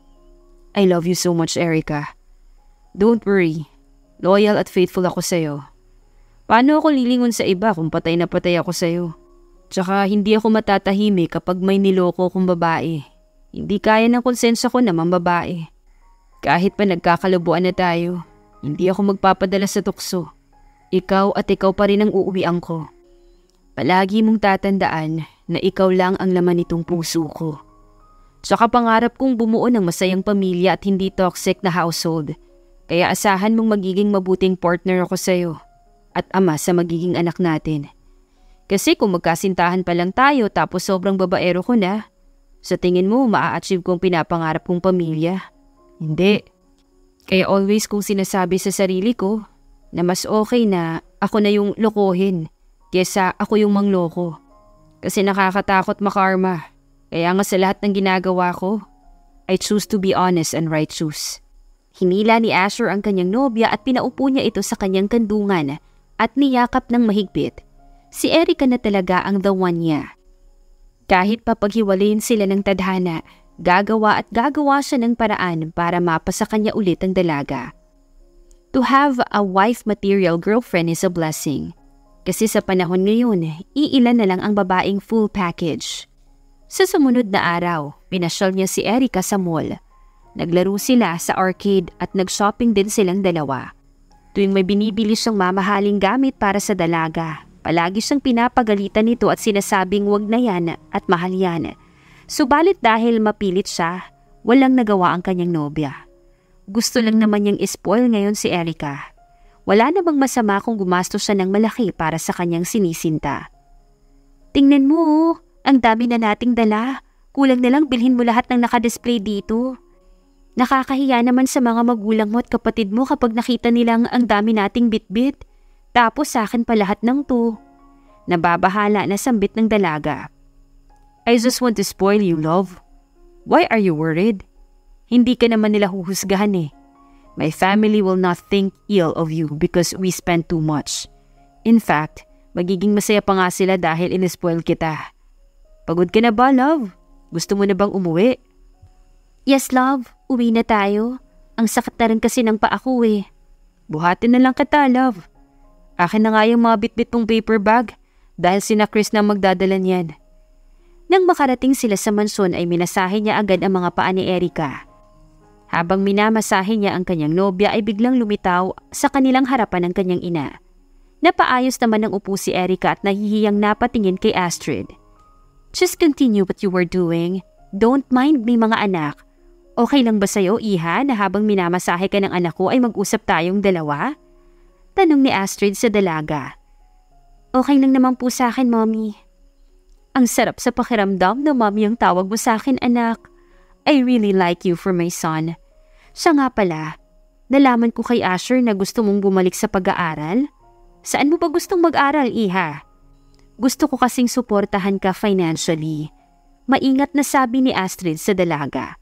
I love you so much, Erica. Don't worry. Loyal at faithful ako sa'yo. Paano ako lilingon sa iba kung patay na patay ako sa'yo? Tsaka hindi ako matatahimik kapag may niloko kong babae. Hindi kaya ng konsensya ko naman babae. Kahit pa nagkakalubuan na tayo, hindi ako magpapadala sa tukso. Ikaw at ikaw pa rin ang uuwian ko. Palagi mong tatandaan na ikaw lang ang laman nitong puso ko. Tsaka pangarap kong bumuo ng masayang pamilya at hindi toxic na household. Kaya asahan mong magiging mabuting partner ako sa'yo at ama sa magiging anak natin. Kasi kung magkasintahan pa lang tayo tapos sobrang babaero ko na, sa tingin mo maa-achieve kong pinapangarap kong pamilya? Hindi. Kaya always kong sinasabi sa sarili ko na mas okay na ako na yung lokohin kesa ako yung mangloko. Kasi nakakatakot makarma. Kaya nga sa lahat ng ginagawa ko, I choose to be honest and righteous. Hinila ni Asher ang kanyang nobya at pinaupo niya ito sa kanyang kandungan at niyakap ng mahigpit. Si Erica na talaga ang the one niya. Kahit papaghiwalayin sila ng tadhana, gagawa at gagawa siya ng paraan para mapasa kanya ulit ang dalaga. To have a wife-material girlfriend is a blessing. Kasi sa panahon ngayon, iilan na lang ang babaeng full package. Sa sumunod na araw, pinasyal niya si Erica sa mall. Naglaro sila sa arcade at nag-shopping din silang dalawa. Tuwing may binibili siyang mamahaling gamit para sa dalaga, palagi siyang pinapagalitan nito at sinasabing wag na yan at mahal yan. Subalit dahil mapilit siya, walang nagawa ang kanyang nobya. Gusto lang naman niyang ispoil ngayon si Erica. Wala namang masama kung gumastos siya ng malaki para sa kanyang sinisinta. Tingnan mo, ang dami na nating dala. Kulang na lang bilhin mo lahat ng nakadisplay dito. Nakakahiya naman sa mga magulang mo at kapatid mo kapag nakita nilang ang dami nating bitbit. Tapos sa akin pa lahat ng to. Nababahala na sambit ng dalaga. I just want to spoil you, love. Why are you worried? Hindi ka naman nila huhusgahan eh. My family will not think ill of you because we spend too much. In fact, magiging masaya pa nga sila dahil inispoil kita. Pagod ka na ba, love? Gusto mo na bang umuwi? Yes, love. Uwi na tayo. Ang sakit na rin kasi ng paa ko eh. Buhatin na lang kita, love. Akin na nga yung mga bitbit mong paper bag dahil sina Chris na magdadala niyan. Nang makarating sila sa mansyon ay minasahe niya agad ang mga paa ni Erica. Habang minamasahe niya ang kanyang nobya ay biglang lumitaw sa kanilang harapan ng kanyang ina. Napaayos naman ng upo si Erica at nahihiyang napatingin kay Astrid. Just continue what you were doing. Don't mind me, mga anak. Okay lang ba sa'yo, Iha, na habang minamasahe ka ng anak ko ay mag-usap tayong dalawa? Tanong ni Astrid sa dalaga. Okay lang naman po sa akin, Mommy. Ang sarap sa pakiramdam na mommy ang tawag mo sa akin, anak. I really like you for my son. Siya nga pala, nalaman ko kay Asher na gusto mong bumalik sa pag-aaral. Saan mo ba gustong mag-aral, iha? Gusto ko kasing suportahan ka financially. Maingat na sabi ni Astrid sa dalaga.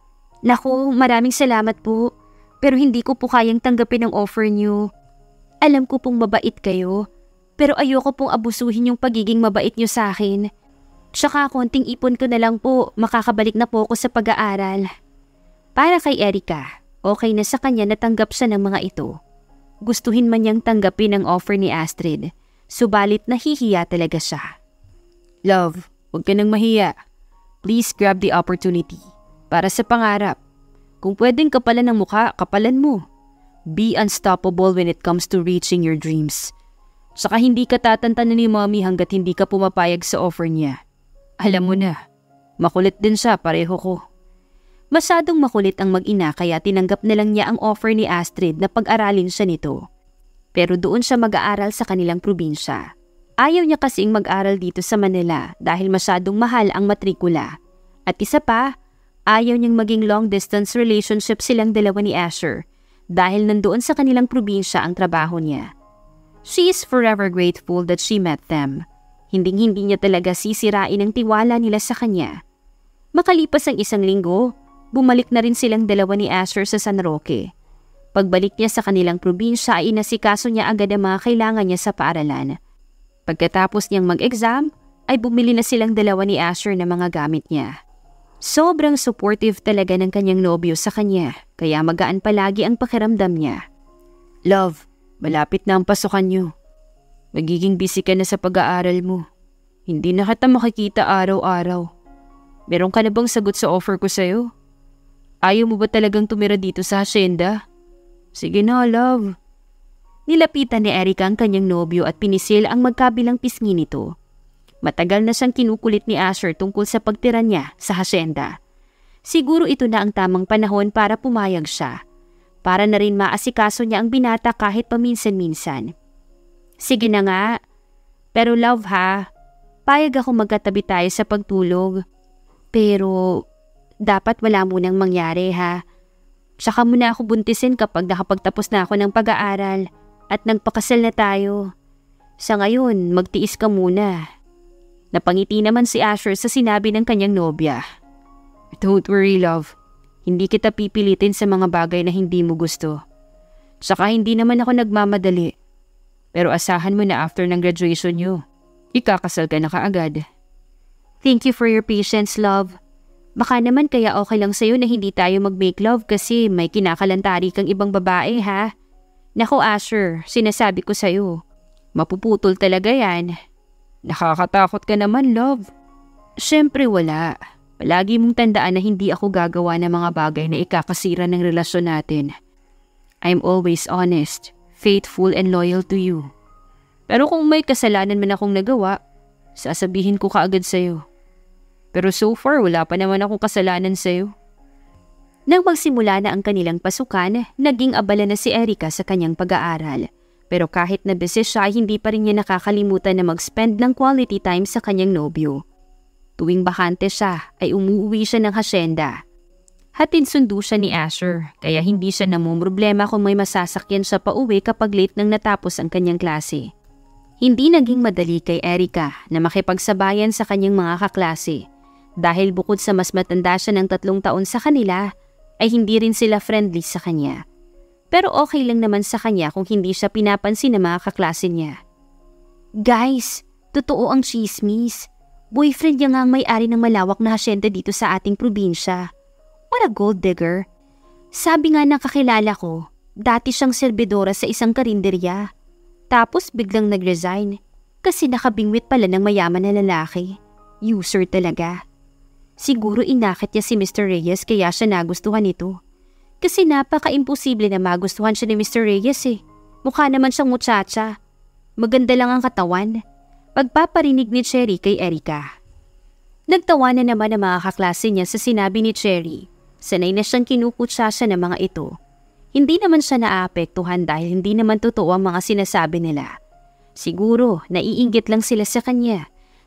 Naku, maraming salamat po. Pero hindi ko po kayang tanggapin ang offer niyo. Alam ko pong mabait kayo, pero ayoko pong abusuhin yung pagiging mabait niyo sa akin. Tsaka konting ipon ko na lang po, makakabalik na po ako sa pag-aaral. Para kay Erica, okay na sa kanya na tanggap siya ng mga ito. Gustuhin man niyang tanggapin ang offer ni Astrid, subalit nahihiya talaga siya. Love, huwag ka nang mahiya. Please grab the opportunity. Para sa pangarap. Kung pwedeng kapalan ng mukha, kapalan mo. Be unstoppable when it comes to reaching your dreams. Saka hindi ka tatantanan ni mommy hanggat hindi ka pumapayag sa offer niya. Alam mo na, makulit din siya, pareho ko. Masyadong makulit ang mag-ina kaya tinanggap na lang niya ang offer ni Astrid na pag-aralin siya nito. Pero doon siya mag-aaral sa kanilang probinsya. Ayaw niya kasing mag-aral dito sa Manila dahil masyadong mahal ang matrikula. At isa pa, ayaw niyang maging long-distance relationship silang dalawa ni Asher dahil nandoon sa kanilang probinsya ang trabaho niya. She is forever grateful that she met them. Hinding-hindi niya talaga sisirain ang tiwala nila sa kanya. Makalipas ang isang linggo, bumalik na rin silang dalawa ni Asher sa San Roque. Pagbalik niya sa kanilang probinsya ay inasikaso niya agad ang mga kailangan niya sa paaralan. Pagkatapos niyang mag-exam, ay bumili na silang dalawa ni Asher ng mga gamit niya. Sobrang supportive talaga ng kanyang nobyo sa kanya, kaya magaan palagi ang pakiramdam niya. Love, malapit na ang pasukan niyo. Magiging busy ka na sa pag-aaral mo. Hindi na kita makikita araw-araw. Meron ka na bang sagot sa offer ko sa'yo? Ayaw mo ba talagang tumira dito sa hacienda? Sige na, love. Nilapitan ni Erica ang kanyang nobyo at pinisil ang magkabilang pisngi nito. Matagal na siyang kinukulit ni Asher tungkol sa pagtira niya sa hacienda. Siguro ito na ang tamang panahon para pumayag siya. Para na rin maasikaso niya ang binata kahit paminsan-minsan. Sige na nga. Pero love ha, payag ako magkatabi tayo sa pagtulog. Pero dapat wala munang mangyari ha. Tsaka muna ako buntisin kapag nakapagtapos na ako ng pag-aaral at nagpakasal na tayo. Sa ngayon, magtiis ka muna. Napangiti naman si Asher sa sinabi ng kanyang nobya. Don't worry, love. Hindi kita pipilitin sa mga bagay na hindi mo gusto. Saka hindi naman ako nagmamadali. Pero asahan mo na after ng graduation nyo, ikakasal ka na kaagad. Thank you for your patience, love. Baka naman kaya okay lang sa'yo na hindi tayo mag-make love kasi may kinakalantari kang ibang babae, ha? Naku, Asher, sinasabi ko sa'yo. Mapuputol talaga yan. Nakakatakot ka naman, love. Siyempre wala. Palagi mong tandaan na hindi ako gagawa ng mga bagay na ikakasira ng relasyon natin. I'm always honest, faithful and loyal to you. Pero kung may kasalanan man akong nagawa, sasabihin ko kaagad sa'yo. Pero so far, wala pa naman akong kasalanan sa'yo. Nang magsimula na ang kanilang pasukan, naging abala na si Erica sa kanyang pag-aaral. Pero kahit na busy siya, hindi pa rin niya nakakalimutan na mag-spend ng quality time sa kanyang nobyo. Tuwing bakante siya, ay umuwi siya ng hacienda. Hatid sundo siya ni Asher, kaya hindi siya namumroblema kung may masasakyan siya pa uwi kapag late nang natapos ang kanyang klase. Hindi naging madali kay Erica na makipagsabayan sa kanyang mga kaklase. Dahil bukod sa mas matanda siya ng tatlong taon sa kanila, ay hindi rin sila friendly sa kanya. Pero okay lang naman sa kanya kung hindi siya pinapansin ng mga kaklase niya. Guys, totoo ang chismis. Boyfriend niya nga ang may-ari ng malawak na hacienda dito sa ating probinsya. What a gold digger. Sabi nga ng kakilala ko, dati siyang serbidora sa isang karinderya. Tapos biglang nag-resign kasi nakabingwit pala ng mayaman na lalaki. User talaga. Siguro inakit niya si Mister Reyes kaya siya nagustuhan nito. Kasi napaka-imposible na magustuhan siya ni Mister Reyes eh. Mukha naman siyang muchacha. Maganda lang ang katawan. Pagpaparinig ni Cherry kay Erica. Nagtawa na naman ang mga kaklase niya sa sinabi ni Cherry. Sanay na siyang kinukutsa siya ng mga ito. Hindi naman siya naaapektuhan dahil hindi naman totoo ang mga sinasabi nila. Siguro, naiinggit lang sila sa kanya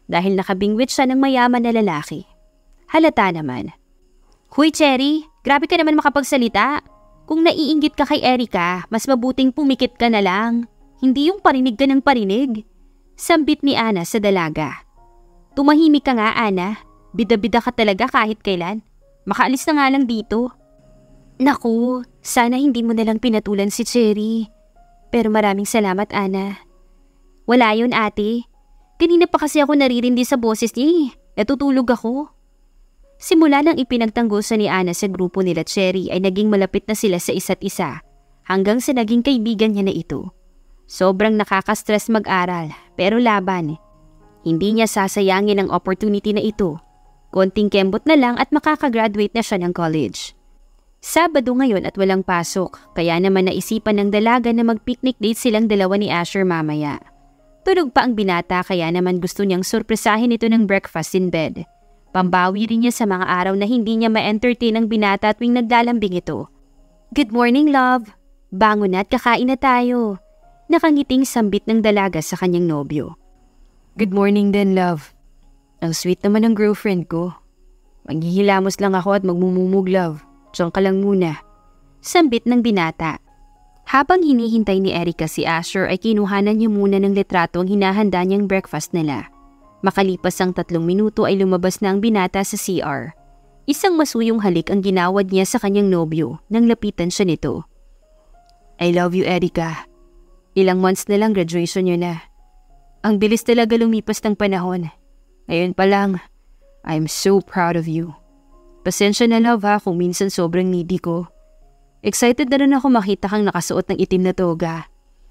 dahil nakabingwit siya ng mayaman na lalaki. Halata naman. Huy Cherry, grabe ka naman makapagsalita. Kung naiinggit ka kay Erica, mas mabuting pumikit ka na lang. Hindi yung parinig ka ng parinig. Sambit ni Ana sa dalaga. Tumahimik ka nga, Ana. Bida-bida ka talaga kahit kailan. Makaalis na nga lang dito. Naku, sana hindi mo na lang pinatulan si Cherry. Pero maraming salamat, Ana. Wala yun, ate. Kanina pa kasi ako naririndi sa boses niya eh. Natutulog ako. Simula nang ipinagtanggusan ni Ana sa grupo nila Cherry ay naging malapit na sila sa isa't isa hanggang sa naging kaibigan niya na ito. Sobrang nakaka-stress mag-aral pero laban. Hindi niya sasayangin ang opportunity na ito. Konting kembot na lang at makakagraduate na siya ng college. Sabado ngayon at walang pasok kaya naman naisipan ng dalaga na mag-picnic date silang dalawa ni Asher mamaya. Tulog pa ang binata kaya naman gusto niyang surpresahin ito ng breakfast in bed. Pambawi rin niya sa mga araw na hindi niya ma-entertain ang binata tuwing naglalambing ito. Good morning, love. Bangon na at kakain na tayo. Nakangiting sambit ng dalaga sa kanyang nobyo. Good morning din, love. Ang sweet naman ng girlfriend ko. Maghihilamos lang ako at magmumumug, love. Diyan ka lang muna. Sambit ng binata. Habang hinihintay ni Erica si Asher ay kinuhanan niya muna ng litrato ang hinahanda niyang breakfast nila. Makalipas ang tatlong minuto ay lumabas na ang binata sa C R. Isang masuyong halik ang ginawad niya sa kanyang nobyo nang lapitan siya nito. I love you, Erica. Ilang months na lang graduation niyo na. Ang bilis talaga lumipas ng panahon. Ngayon pa lang, I'm so proud of you. Pasensya na, love, ha kung minsan sobrang needy ko. Excited na rin ako makita kang nakasuot ng itim na toga.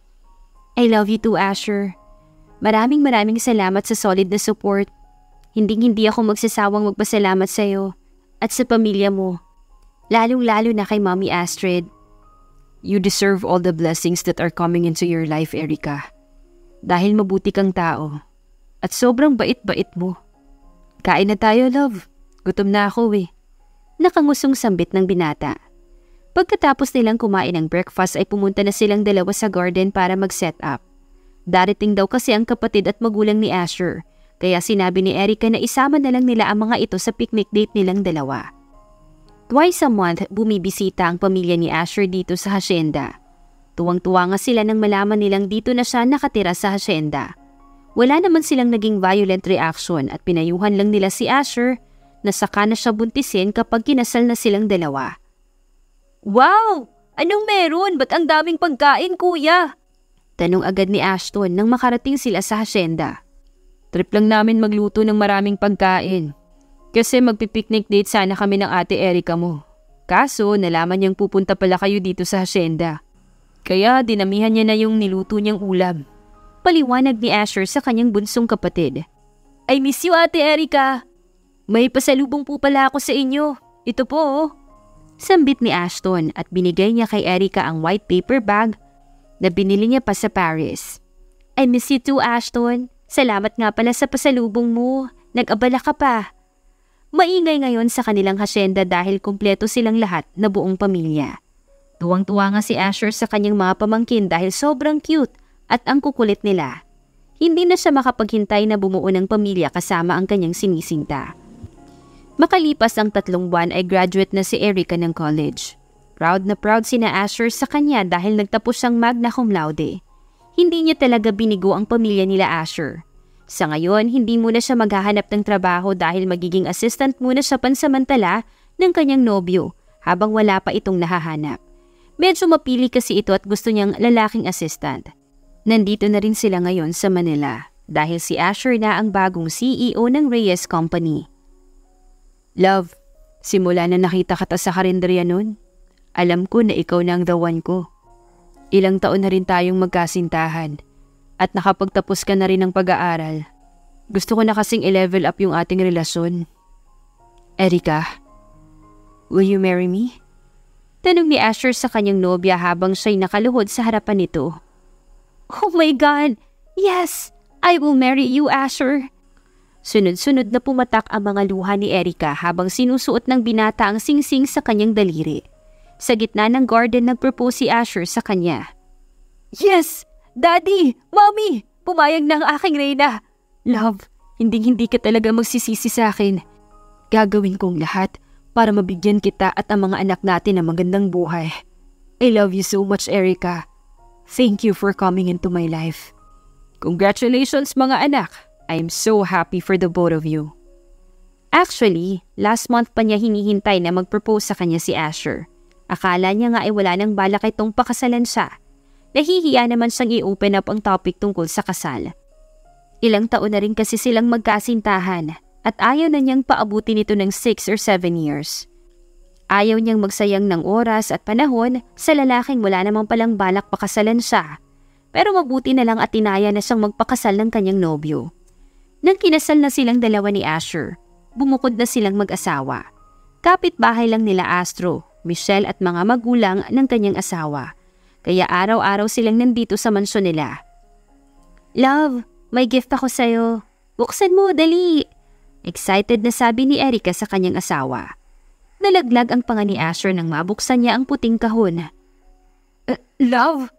I love you too, Asher. Maraming maraming salamat sa solid na support. Hinding-hindi ako magsasawang magpasalamat sa iyo at sa pamilya mo. Lalong-lalo na kay Mommy Astrid. You deserve all the blessings that are coming into your life, Erica. Dahil mabuti kang tao at sobrang bait-bait mo. Kain na tayo, love. Gutom na ako eh. Nakangusong sambit ng binata. Pagkatapos nilang kumain ng breakfast ay pumunta na silang dalawa sa garden para mag-set up. Darating daw kasi ang kapatid at magulang ni Asher, kaya sinabi ni Erica na isama na lang nila ang mga ito sa picnic date nilang dalawa. Twice a month bumibisita ang pamilya ni Asher dito sa hasyenda. Tuwang-tuwa nga sila nang malaman nilang dito na siya nakatira sa hasyenda. Wala naman silang naging violent reaction at pinayuhan lang nila si Asher na saka na siya buntisin kapag kinasal na silang dalawa. Wow! Anong meron? Ba't ang daming pagkain, kuya? Tanong agad ni Ashton nang makarating sila sa hasyenda. Trip lang namin magluto ng maraming pagkain. Kasi magpipiknik date sana kami ng ate Erica mo. Kaso nalaman niyang pupunta pala kayo dito sa hasyenda. Kaya dinamihan niya na yung niluto niyang ulam. Paliwanag ni Asher sa kanyang bunsong kapatid. I miss you, ate Erica. May pasalubong po pala ako sa inyo. Ito po oh. Sambit ni Ashton at binigay niya kay Erica ang white paper bag na binili niya pa sa Paris. I miss you too, Ashton. Salamat nga pala sa pasalubong mo. Nag-abala ka pa. Maingay ngayon sa kanilang hasyenda dahil kumpleto silang lahat na buong pamilya. Tuwang-tuwa nga si Asher sa kanyang mga pamangkin dahil sobrang cute at ang kukulit nila. Hindi na siya makapaghintay na bumuo ng pamilya kasama ang kanyang sinisinta. Makalipas ang tatlong buwan ay graduate na si Erica ng college. Proud na proud sina Asher sa kanya dahil nagtapos siyang magna cum laude. Hindi niya talaga binigo ang pamilya nila Asher. Sa ngayon, hindi muna siya maghahanap ng trabaho dahil magiging assistant muna siya pansamantala ng kanyang nobyo habang wala pa itong nahahanap. Medyo mapili kasi ito at gusto niyang lalaking assistant. Nandito na rin sila ngayon sa Manila dahil si Asher na ang bagong C E O ng Reyes Company. Love, simula na nakita kita sa karinderya nun, alam ko na ikaw na ang the one ko. Ilang taon na rin tayong magkasintahan at nakapagtapos ka na rin ng pag-aaral. Gusto ko na kasing i-level up yung ating relasyon. Erica, will you marry me? Tanong ni Asher sa kanyang nobya habang siya'y nakaluhod sa harapan nito. Oh my God! Yes! I will marry you, Asher! Sunod-sunod na pumatak ang mga luha ni Erica habang sinusuot ng binata ang singsing sa kanyang daliri. Sa gitna ng garden nag-propose si Asher sa kanya. Yes! Daddy! Mommy! Pumayag na ang aking reyna! Love, Hinding-hindi ka talaga magsisisi sa akin. Gagawin kong lahat para mabigyan kita at ang mga anak natin ng magandang buhay. I love you so much, Erica. Thank you for coming into my life. Congratulations mga anak. I am so happy for the both of you. Actually, last month pa niya hinihintay na mag-propose sa kanya si Asher. Akala niya nga ay wala nang balak itong pakasalan siya. Nahihiya naman siyang i-open up ang topic tungkol sa kasal. Ilang taon na rin kasi silang magkasintahan at ayaw na niyang paabutin ito ng six or seven years. Ayaw niyang magsayang ng oras at panahon sa lalaking wala namang palang balak pakasalan siya. Pero mabuti na lang at tinaya na siyang magpakasal ng kanyang nobyo. Nang kinasal na silang dalawa ni Asher, bumukod na silang mag-asawa. Kapit-bahay lang nila Astro, Michelle at mga magulang ng kanyang asawa. Kaya araw-araw silang nandito sa mansyon nila. Love, may gift ako sa'yo. Buksan mo, dali! Excited na sabi ni Erica sa kanyang asawa. Nalaglag ang panga ni Asher nang mabuksan niya ang puting kahon. Uh, love?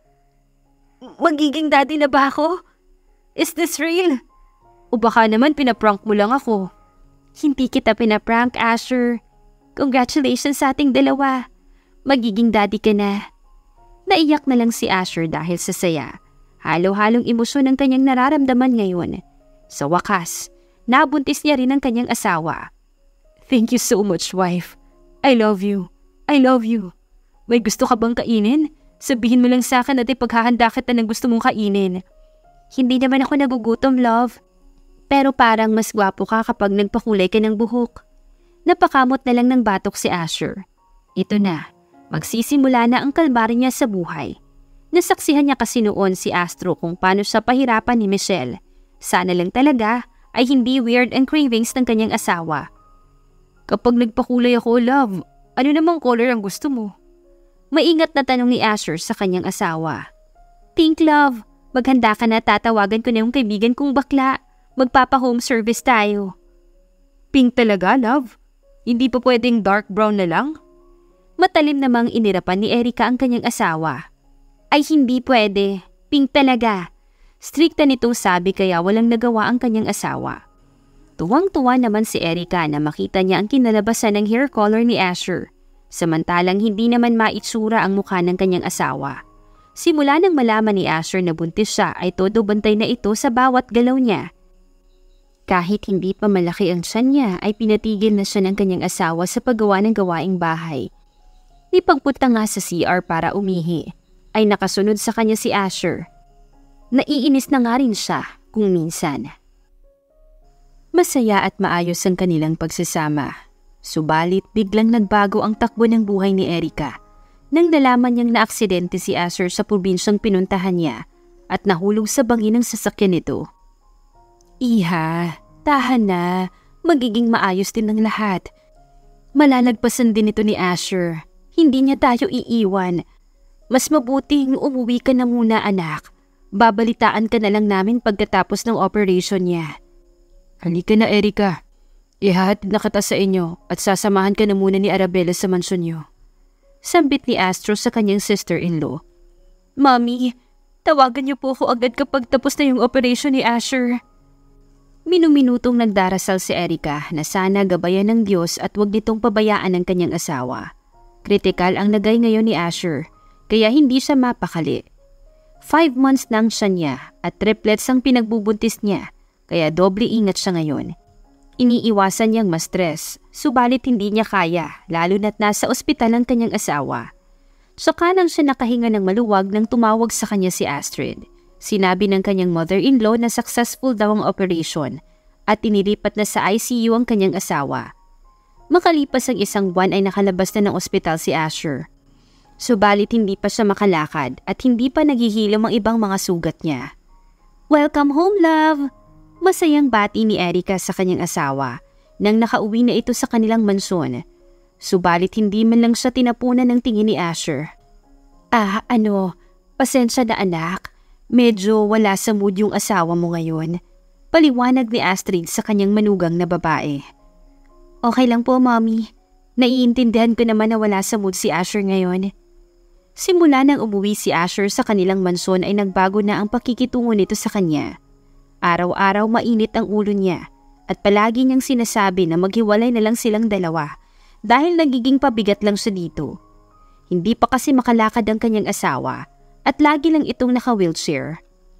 Magiging daddy na ba ako? Is this real? O baka naman pinaprank mo lang ako? Hindi kita pinaprank, Asher. Congratulations sa ating dalawa. Magiging daddy ka na. Naiyak na lang si Asher dahil sa saya. Halo-halong emosyon ang kanyang nararamdaman ngayon. Sa wakas, nabuntis niya rin ang kanyang asawa. Thank you so much, wife. I love you. I love you. May gusto ka bang kainin? Sabihin mo lang sa akin at ipaghahanda kita ng gusto mong kainin. Hindi naman ako nagugutom, love. Pero parang mas gwapo ka kapag nagpakulay ka ng buhok. Napakamot na lang ng batok si Asher. Ito na. Magsisimula na ang kalbaryo niya sa buhay. Nasaksihan niya kasi noon si Astro kung paano siya pahirapan ni Michelle. Sana lang talaga ay hindi weird ang cravings ng kanyang asawa. Kapag nagpakulay ako, love, ano namang color ang gusto mo? Maingat na tanong ni Asher sa kanyang asawa. Pink, love. Maghanda ka na, tatawagan ko na yung kaibigan kong bakla. Magpapa-home service tayo. Pink talaga, love? Hindi pa pwedeng dark brown na lang? Matalim namang inirapan ni Erica ang kanyang asawa. Ay hindi pwede. Pink talaga. Strikta nitong sabi kaya walang nagawa ang kanyang asawa. Tuwang-tuwa naman si Erica na makita niya ang kinalabasan ng hair color ni Asher. Samantalang hindi naman maitsura ang mukha ng kanyang asawa. Simula nang malaman ni Asher na buntis siya ay todo bantay na ito sa bawat galaw niya. Kahit hindi pa malaki ang tiyan niya ay pinatigil na siya ng kanyang asawa sa paggawa ng gawaing bahay. Di pagpunta nga sa C R para umihi, ay nakasunod sa kanya si Asher. Naiinis na nga rin siya kung minsan. Masaya at maayos ang kanilang pagsasama. Subalit biglang nagbago ang takbo ng buhay ni Erica nang nalaman niyang naaksidente si Asher sa probinsyang pinuntahan niya at nahulog sa bangin ng sasakyan nito. Iha, tahan na. Magiging maayos din ng lahat. Malalagpasan din ito ni Asher. Hindi niya tayo iiwan. Mas mabuting umuwi ka na muna, anak. Babalitaan ka na lang namin pagkatapos ng operation niya. Halika na, Erica. Ihahatid na kita sa inyo at sasamahan ka na muna ni Arabella sa mansyon niyo. Sambit ni Astro sa kanyang sister-in-law. Mommy, tawagan niyo po ako agad kapag tapos na yung operation ni Asher. Minuminutong nagdarasal si Erica na sana gabayan ng Diyos at wag nitong pabayaan ng kanyang asawa. Kritikal ang lagay ngayon ni Asher, kaya hindi siya mapakali. Five months nang siya niya at triplets ang pinagbubuntis niya, kaya doble ingat siya ngayon. Iniiwasan niyang ma-stress, subalit hindi niya kaya, lalo na't nasa ospital ang kanyang asawa. Saka nang siya nakahinga ng maluwag nang tumawag sa kanya si Astrid. Sinabi ng kanyang mother-in-law na successful daw ang operation at inilipat na sa I C U ang kanyang asawa. Makalipas ang isang buwan ay nakalabas na ng ospital si Asher. Subalit hindi pa siya makalakad at hindi pa naghihilom ang ibang mga sugat niya. Welcome home, love! Masayang bati ni Erica sa kanyang asawa nang nakauwi na ito sa kanilang mansyon. Subalit hindi man lang siya tinapunan ng tingin ni Asher. Ah, ano, pasensya na anak. Medyo wala sa mood yung asawa mo ngayon. Paliwanag ni Astrid sa kanyang manugang na babae. Okay lang po, mommy. Naiintindihan ko naman na wala sa mood si Asher ngayon. Simula nang umuwi si Asher sa kanilang mansyon ay nagbago na ang pakikitungo nito sa kanya. Araw-araw mainit ang ulo niya at palagi niyang sinasabi na maghiwalay na lang silang dalawa dahil nagiging pabigat lang siya dito. Hindi pa kasi makalakad ang kanyang asawa at lagi lang itong naka-wheelchair.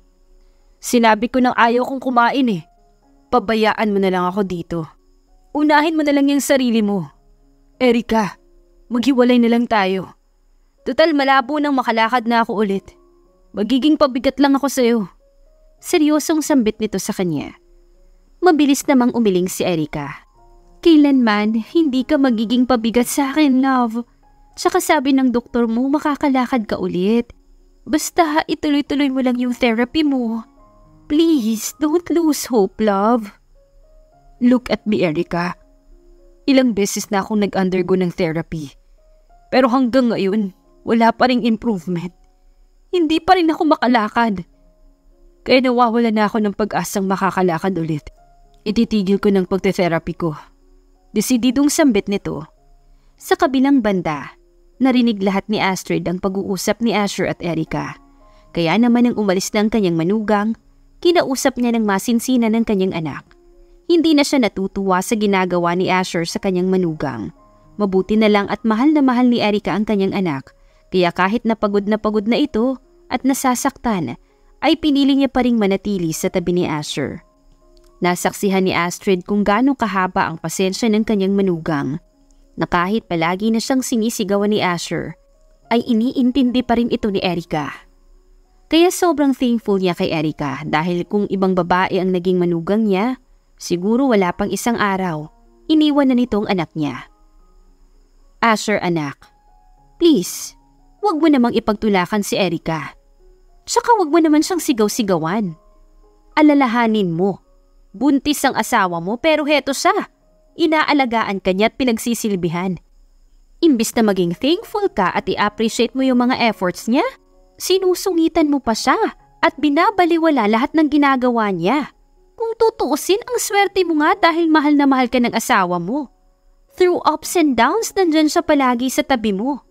Sinabi ko nang ayaw kong kumain eh. Pabayaan mo na lang ako dito. Unahin mo na lang yung sarili mo. Erika, maghiwalay na lang tayo. Total malabo nang makalakad na ako ulit. Magiging pabigat lang ako sa'yo. Seryosong sambit nito sa kanya. Mabilis namang umiling si Erika. Kailanman, hindi ka magiging pabigat sa akin, love. Tsaka sabi ng doktor mo, makakalakad ka ulit. Basta ituloy-tuloy mo lang yung therapy mo. Please, don't lose hope, love. Look at me, Erika. Ilang beses na akong nag-undergo ng therapy. Pero hanggang ngayon, wala pa ring improvement. Hindi pa rin ako makalakad. Kaya nawawala na ako ng pag-asang makakalakad ulit. Ititigil ko ng pagte-therapy ko. Desididong sambit nito. Sa kabilang banda, narinig lahat ni Astrid ang pag-uusap ni Asher at Erika. Kaya naman nang umalis na ang kanyang manugang, kinausap niya ng masinsinan ng kanyang anak. Hindi na siya natutuwa sa ginagawa ni Asher sa kanyang manugang. Mabuti na lang at mahal na mahal ni Erika ang kanyang anak, kaya kahit napagod na pagod na ito at nasasaktan, ay pinili niya pa ring manatili sa tabi ni Asher. Nasaksihan ni Astrid kung gaano kahaba ang pasensya ng kanyang manugang, na kahit palagi na siyang sinisigawan ni Asher, ay iniintindi pa rin ito ni Erika. Kaya sobrang thankful niya kay Erika dahil kung ibang babae ang naging manugang niya, siguro wala pang isang araw, iniwan na nitong anak niya. Asher, anak, please, wag mo namang ipagtulakan si Erika. Tsaka wag mo naman siyang sigaw-sigawan. Alalahanin mo, buntis ang asawa mo pero heto siya. Inaalagaan ka niya at pinagsisilbihan. Imbis na maging thankful ka at i-appreciate mo yung mga efforts niya, sinusungitan mo pa siya at binabaliwala lahat ng ginagawa niya. Kung tutuusin, ang swerte mo nga dahil mahal na mahal ka ng asawa mo. Through ups and downs, nandyan siya palagi sa tabi mo.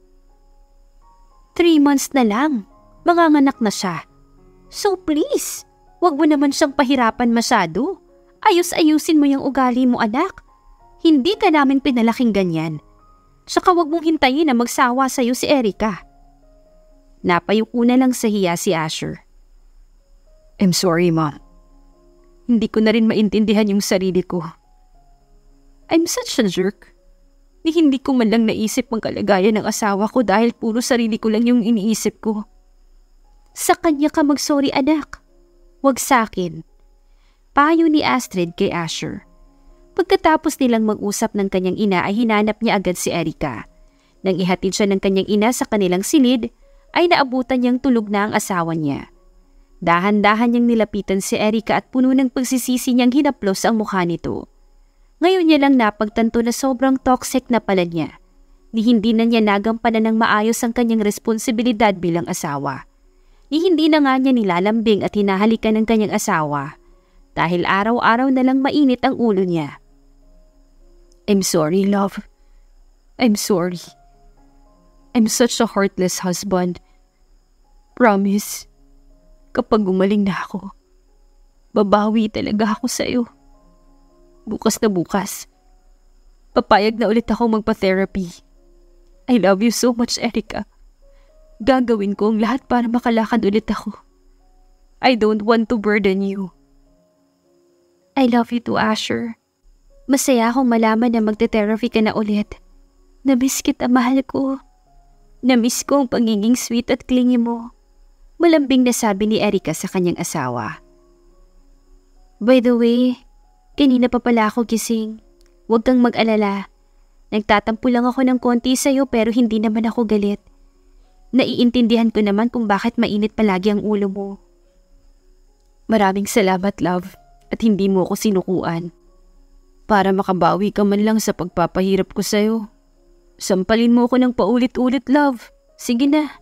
Three months na lang, manganganak na siya. So please, wag mo naman siyang pahirapan masyado. Ayos-ayusin mo yung ugali mo, anak. Hindi ka namin pinalaking ganyan. Saka wag mong hintayin na magsawa sa'yo si Erika. Napayuko na lang sa hiya si Asher. I'm sorry, Mom. Hindi ko na rin maintindihan yung sarili ko. I'm such a jerk. Ni hindi ko man lang naisip ang kalagayan ng asawa ko dahil puro sarili ko lang yung iniisip ko. Sa kanya ka mag-sorry, anak. Wag sa'kin. Payo ni Astrid kay Asher. Pagkatapos nilang mag-usap ng kanyang ina ay hinanap niya agad si Erika. Nang ihatid siya ng kanyang ina sa kanilang silid, ay naabutan niyang tulog na ang asawa niya. Dahan-dahan niyang nilapitan si Erika at puno ng pagsisisi niyang hinaplos ang mukha nito. Ngayon niya lang napagtanto na sobrang toxic na pala niya. Ni hindi na niya nagampanan ng maayos ang kanyang responsibilidad bilang asawa. Ni hindi na nga niya nilalambing at hinahalikan ng kanyang asawa dahil araw-araw na lang mainit ang ulo niya. I'm sorry, love. I'm sorry. I'm such a heartless husband. Promise, kapag gumaling na ako, babawi talaga ako sa'yo. Bukas na bukas, papayag na ulit ako magpa-therapy. I love you so much, Erika. Gagawin ko ang lahat para makalakad ulit ako. I don't want to burden you. I love you too, Asher. Masaya akong malaman na magte-therapy ka na ulit. Namiss kita, mahal ko. Namiss ko ang pagiging sweet at clingy mo. Malambing na sabi ni Erika sa kanyang asawa. By the way, kanina pa pala ako gising. Huwag kang mag-alala. Nagtatampo lang ako ng konti sa'yo pero hindi naman ako galit. Naiintindihan ko naman kung bakit mainit palagi ang ulo mo. Maraming salamat, love, at hindi mo ako sinukuan. Para makabawi ka man lang sa pagpapahirap ko sa'yo. Sampalin mo ako ng paulit-ulit, love. Sige na.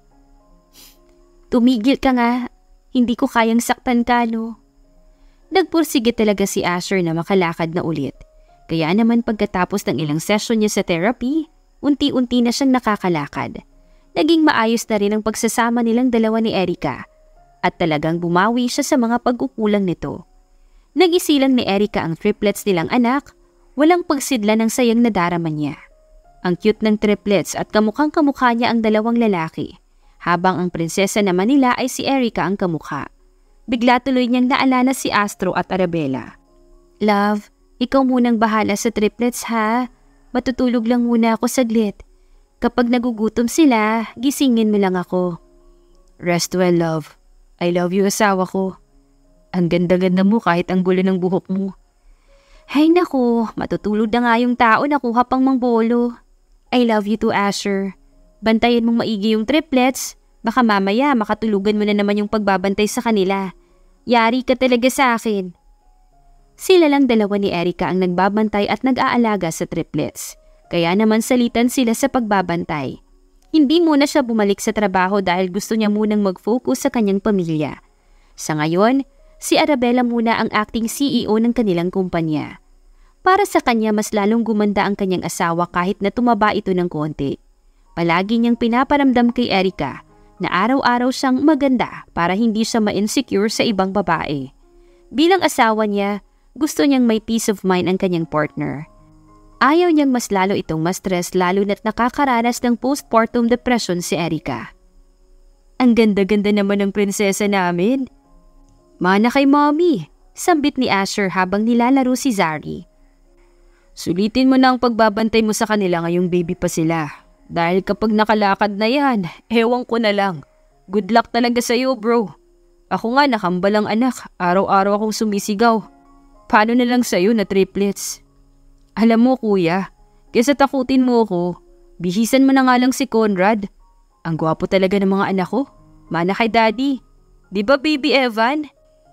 Tumigil ka nga. Hindi ko kayang saktan ka, no? Nagpursige talaga si Asher na makalakad na ulit. Kaya naman pagkatapos ng ilang session niya sa therapy, unti-unti na siyang nakakalakad. Naging maayos na rin ang pagsasama nilang dalawa ni Erika. At talagang bumawi siya sa mga pagkukulang nito. Nag-isilang ni Erica ang triplets nilang anak, walang pagsidla ng sayang nadarama niya. Ang cute ng triplets at kamukhang kamukha niya ang dalawang lalaki, habang ang prinsesa naman nila ay si Erica ang kamukha. Bigla tuloy niyang naalala si Astro at Arabella. Love, ikaw munang bahala sa triplets ha. Matutulog lang muna ako saglit. Kapag nagugutom sila, gisingin mo lang ako. Rest well, love. I love you, asawa ko. Ang ganda-ganda mo kahit ang gulo ng buhok mo. Hay naku, matutulog na nga yung tao na kuha pang mangbolo. I love you too, Asher. Bantayan mong maigi yung triplets. Baka mamaya makatulugan mo na naman yung pagbabantay sa kanila. Yari ka talaga sa akin. Sila lang dalawa ni Erica ang nagbabantay at nag-aalaga sa triplets. Kaya naman salitan sila sa pagbabantay. Hindi muna siya bumalik sa trabaho dahil gusto niya munang mag-focus sa kanyang pamilya. Sa ngayon, si Arabella muna ang acting C E O ng kanilang kumpanya. Para sa kanya mas lalong gumanda ang kanyang asawa kahit na tumaba ito ng konti. Palagi niyang pinaparamdam kay Erica na araw-araw siyang maganda para hindi siya ma-insecure sa ibang babae. Bilang asawa niya, gusto niyang may peace of mind ang kanyang partner. Ayaw niyang mas lalo itong ma-stress lalo na't nakakaranas ng postpartum depression si Erica. Ang ganda-ganda naman ng prinsesa namin. Mana kay mommy, sambit ni Asher habang nilalaro si Zari. Sulitin mo na ang pagbabantay mo sa kanila ngayong baby pa sila. Dahil kapag nakalakad na yan, ewan ko na lang. Good luck talaga sa'yo, bro. Ako nga nakambalang anak, araw-araw akong sumisigaw. Paano na lang sa'yo na triplets? Alam mo kuya, kaysa takutin mo ko, bihisan mo na nga lang si Conrad. Ang gwapo talaga ng mga anak ko. Mana kay daddy. Di ba baby Evan?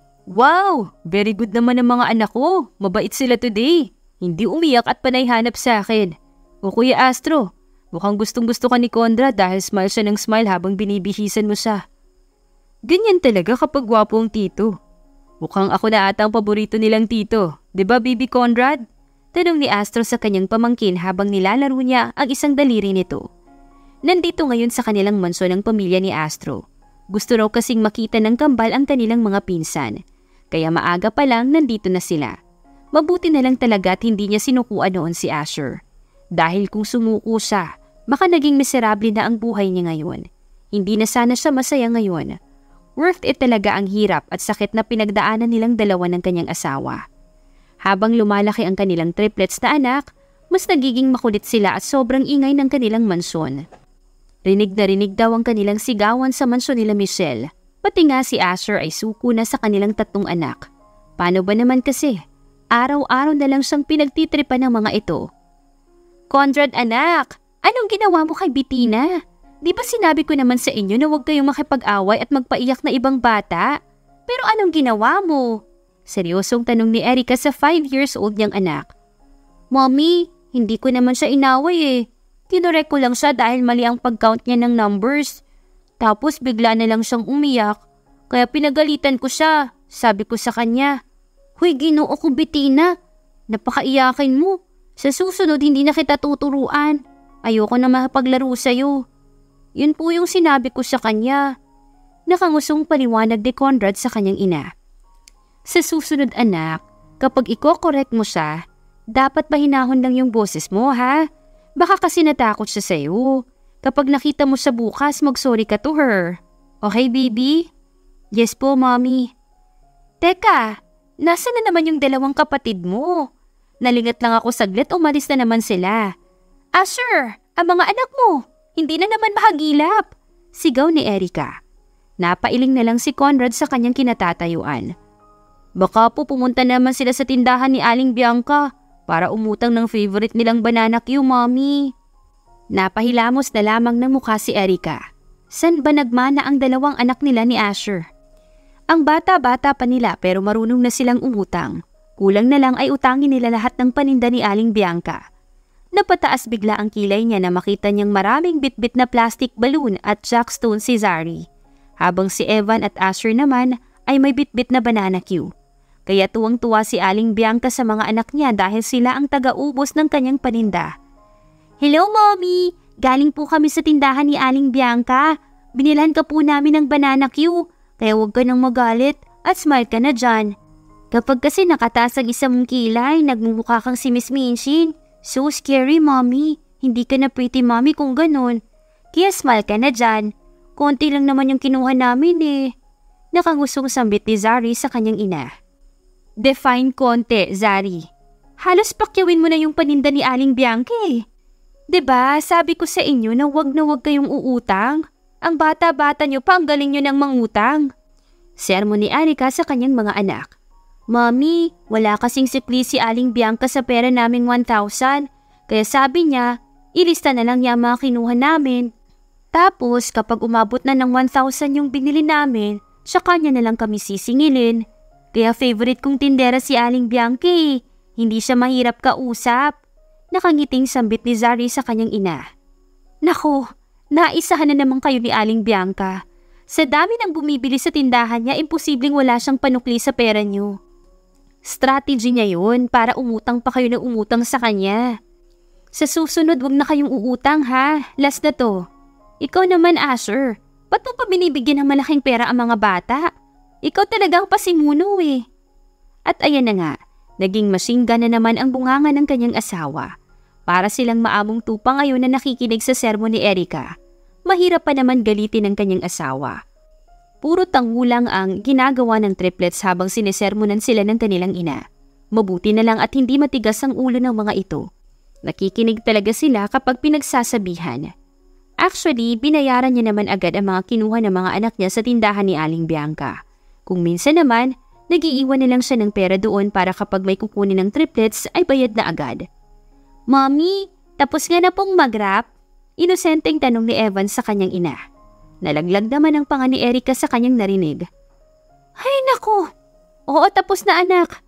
Wow, very good naman ng mga anak ko. Mabait sila today. Hindi umiyak at panayhanap sa akin. O Kuya Astro, mukhang gustong gusto ka ni Conrad dahil smile siya ng smile habang binibihisan mo siya. Ganyan talaga kapag gwapo ang tito. Mukhang ako na ata ang paborito nilang tito. Di ba baby Conrad? Tanong ni Astro sa kanyang pamangkin habang nilalaro niya ang isang daliri nito. Nandito ngayon sa kanilang mansyon ang pamilya ni Astro. Gusto raw kasing makita ng kambal ang kanilang mga pinsan. Kaya maaga pa lang nandito na sila. Mabuti na lang talaga at hindi niya sinukuan noon si Asher. Dahil kung sumuko siya, baka naging miserable na ang buhay niya ngayon. Hindi na sana siya masaya ngayon. Worth it talaga ang hirap at sakit na pinagdaanan nilang dalawa ng kanyang asawa. Habang lumalaki ang kanilang triplets na anak, mas nagiging makulit sila at sobrang ingay ng kanilang mansyon. Rinig na rinig daw ang kanilang sigawan sa mansyon nila Michelle. Pati nga si Asher ay suko na sa kanilang tatlong anak. Paano ba naman kasi? Araw-araw na lang siyang pinagtitripan ng mga ito. Conrad anak, anong ginawa mo kay Bettina? Di ba sinabi ko naman sa inyo na huwag kayong makipag-away at magpaiyak na ibang bata? Pero anong ginawa mo? Seryosong tanong ni Erica sa five years old niyang anak. Mommy, hindi ko naman siya inaway eh. Kinorek ko lang siya dahil mali ang pag-count niya ng numbers. Tapos bigla na lang siyang umiyak. Kaya pinagalitan ko siya. Sabi ko sa kanya, Huy, Ginoo ko Bettina, napakaiyakin mo. Sa susunod hindi na kita tuturuan. Ayoko na mapaglaro sa'yo. Yun po yung sinabi ko sa kanya. Nakangusong paliwanag ni Conrad sa kanyang ina. Sa susunod anak, kapag iko-correct mo siya, dapat mahinahon lang yung boses mo ha. Baka kasi natakot siya sa'yo. Kapag nakita mo siya bukas, mag-sorry ka to her. Okay baby? Yes po mommy. Teka, nasa na naman yung dalawang kapatid mo? Nalingat lang ako saglit, umalis na naman sila. Asher, ang mga anak mo, hindi na naman mahagilap. Sigaw ni Erica. Napailing na lang si Conrad sa kanyang kinatatayuan. Baka po pumunta naman sila sa tindahan ni Aling Bianca para umutang ng favorite nilang banana Q, mommy. Napahilamos na lamang ng mukha si Erica. San ba nagmana ang dalawang anak nila ni Asher? Ang bata-bata pa nila pero marunong na silang umutang. Kulang na lang ay utangin nila lahat ng paninda ni Aling Bianca. Napataas bigla ang kilay niya na makita niyang maraming bitbit na plastic balloon at jackstone si Zari. Habang si Evan at Asher naman ay may bitbit na banana Q. Kaya tuwang-tuwa si Aling Bianca sa mga anak niya dahil sila ang taga-ubos ng kanyang paninda. Hello mommy! Galing po kami sa tindahan ni Aling Bianca. Binilhan ka po namin ng banana Q. Kaya huwag ka nang magalit at smile ka na dyan. Kapag kasi nakataas ang isa mong kilay, nagmumukha kang si Miss Minchin. So scary, mommy. Hindi ka na pretty mommy kung ganun. Kaya smile ka na dyan. Konti lang naman yung kinuha namin eh. Nakangusong sambit ni Zari sa kanyang ina. Define konti, Zari. Halos pakyawin mo na yung paninda ni Aling Bianca eh. Diba, sabi ko sa inyo na wag na wag kayong uutang. Ang bata-bata nyo pa, ang galing nyo ng mangutang. Sermon ni Erika sa kanyang mga anak. Mommy, wala kasing sikli si Aling Bianca sa pera naming one thousand. Kaya sabi niya, ilista na lang niya mga kinuha namin. Tapos kapag umabot na ng one thousand yung binili namin, sa kanya na lang kami sisingilin. Kaya favorite kong tindera si Aling Bianca eh. Hindi siya mahirap kausap. Nakangiting sambit ni Zari sa kanyang ina. Nako, naisahan na naman kayo ni Aling Bianca. Sa dami ng bumibili sa tindahan niya, imposibleng wala siyang panukli sa pera niyo. Strategy niya yun para umutang pa kayo na umutang sa kanya. Sa susunod, wag na kayong uutang ha. Last na to. Ikaw naman, Asher. Ba't mo pa binibigyan ng malaking pera ang mga bata? Ikaw talagang pasimuno eh. At ayan na nga, naging masingga na naman ang bunganga ng kanyang asawa. Para silang maamong tupa ngayon na nakikinig sa sermon ni Erika. Mahirap pa naman galitin ng kanyang asawa. Puro tangulang ang ginagawa ng triplets habang sinesermonan sila ng kanilang ina. Mabuti na lang at hindi matigas ang ulo ng mga ito. Nakikinig talaga sila kapag pinagsasabihan. Actually, binayaran niya naman agad ang mga kinuha ng mga anak niya sa tindahan ni Aling Bianca. Kung minsan naman, nag-iiwan na lang siya ng pera doon para kapag may kukunin ng triplets ay bayad na agad. Mommy, tapos nga na pong mag-rap? Inosenteng tanong ni Evan sa kanyang ina. Nalaglag naman ang panga ni Erika sa kanyang narinig. Ay naku! Oo, tapos na anak.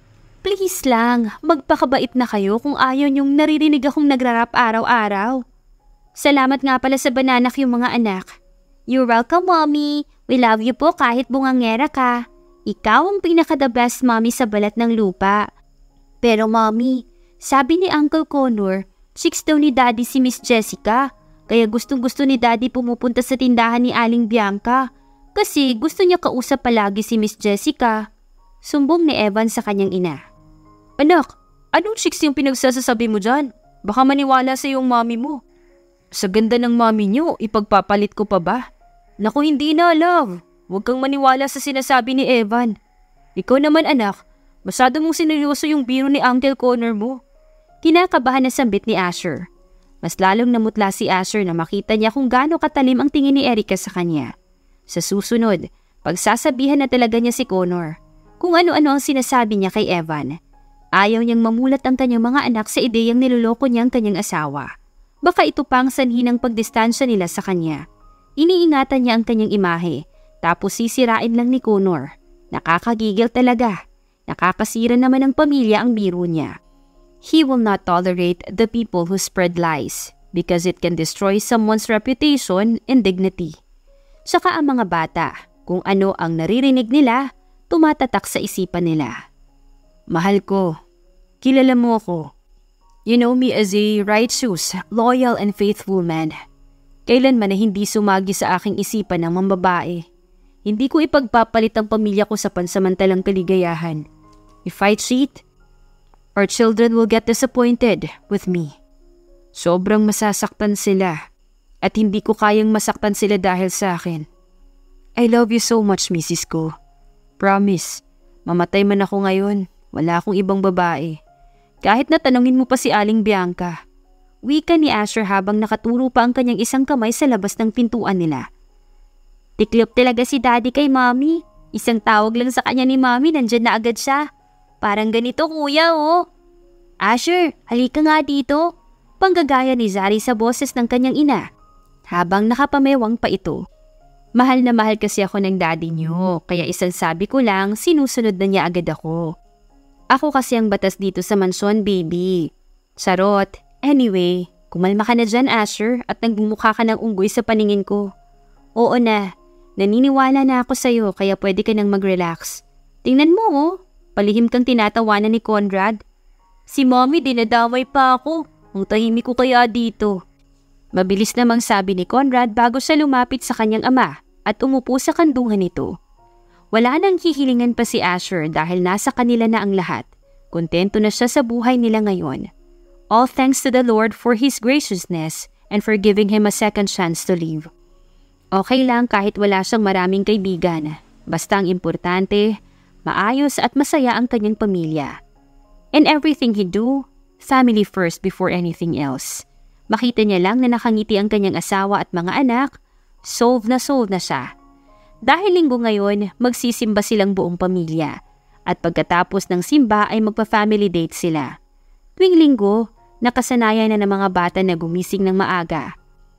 Please lang, magpakabait na kayo kung ayaw niyong naririnig akong nagrarap araw-araw. Salamat nga pala sa bananak yung mga anak. You're welcome, Mommy. We love you po kahit bungangera ka. Ikaw ang pinaka-the best mommy sa balat ng lupa. Pero Mommy, sabi ni Uncle Connor, chicks daw ni Daddy si Miss Jessica. Kaya gustong-gusto ni Daddy pumupunta sa tindahan ni Aling Bianca. Kasi gusto niya kausap palagi si Miss Jessica. Sumbong ni Evan sa kanyang ina. Anak, anong chicks yung pinagsasasabi mo dyan? Baka maniwala sa yung mommy mo. Sa ganda ng mommy niyo, ipagpapalit ko pa ba? Naku, hindi na, love. Huwag kang maniwala sa sinasabi ni Evan. Ikaw naman anak, masyado mong sineryoso yung biro ni Uncle Connor mo. Kinakabahan na sambit ni Asher. Mas lalong namutla si Asher na makita niya kung gaano katalim ang tingin ni Erika sa kanya. Sa susunod, pagsasabihan na talaga niya si Connor kung ano-ano ang sinasabi niya kay Evan. Ayaw niyang mamulat ang kanyang mga anak sa ideyang niloloko niya ang kanyang asawa. Baka ito pa ang sanhi ng pagdistansya nila sa kanya. Iniingatan niya ang kanyang imahe, tapos sisirain lang ni Connor. Nakakagigil talaga. Nakakasira naman ng pamilya ang biro niya. He will not tolerate the people who spread lies because it can destroy someone's reputation and dignity. Saka ang mga bata, kung ano ang naririnig nila, tumatatak sa isipan nila. Mahal ko, kilala mo ako. You know me as a righteous, loyal and faithful man. Kailanman na hindi sumagi sa aking isipan ng mambabae. Hindi ko ipagpapalit ang pamilya ko sa pansamantalang kaligayahan. If I cheat, our children will get disappointed with me. Sobrang masasaktan sila at hindi ko kayang masaktan sila dahil sa akin. I love you so much, Missus Ko. Promise, mamatay man ako ngayon, wala akong ibang babae. Kahit na tanungin mo pa si Aling Bianca. Wika ni Asher habang nakaturo pa ang kanyang isang kamay sa labas ng pintuan nila. Tiklop talaga si Daddy kay Mommy. Isang tawag lang sa kanya ni Mommy, nandyan na agad siya. Parang ganito kuya oh. Asher, halika nga dito. Panggagaya ni Zari sa boses ng kanyang ina. Habang nakapamewang pa ito. Mahal na mahal kasi ako ng daddy niyo, kaya isang sabi ko lang, sinusunod na niya agad ako. Ako kasi ang batas dito sa mansyon, baby. Charot. Anyway, kumalma ka na dyan, Asher, at nagbumukha ka ng unggoy sa paningin ko. Oo na, naniniwala na ako sa'yo kaya pwede ka nang mag-relax. Tingnan mo oh, palihim kang tinatawanan ni Conrad. Si Mommy dinadamay pa ako, ang tahimik ko kaya dito. Mabilis namang sabi ni Conrad bago siya lumapit sa kanyang ama at umupo sa kandungan nito. Wala nang hihilingan pa si Asher dahil nasa kanila na ang lahat. Kontento na siya sa buhay nila ngayon. All thanks to the Lord for His graciousness and for giving him a second chance to live. Okay lang kahit wala siyang maraming kaibigan. Basta ang importante, maayos at masaya ang kanyang pamilya. And everything he do, family first before anything else. Makita niya lang na nakangiti ang kanyang asawa at mga anak, solve na solve na siya. Dahil linggo ngayon, magsisimba silang buong pamilya. At pagkatapos ng simba ay magpa-family date sila. Tuwing linggo, nakasanayan na ng mga bata na gumising ng maaga.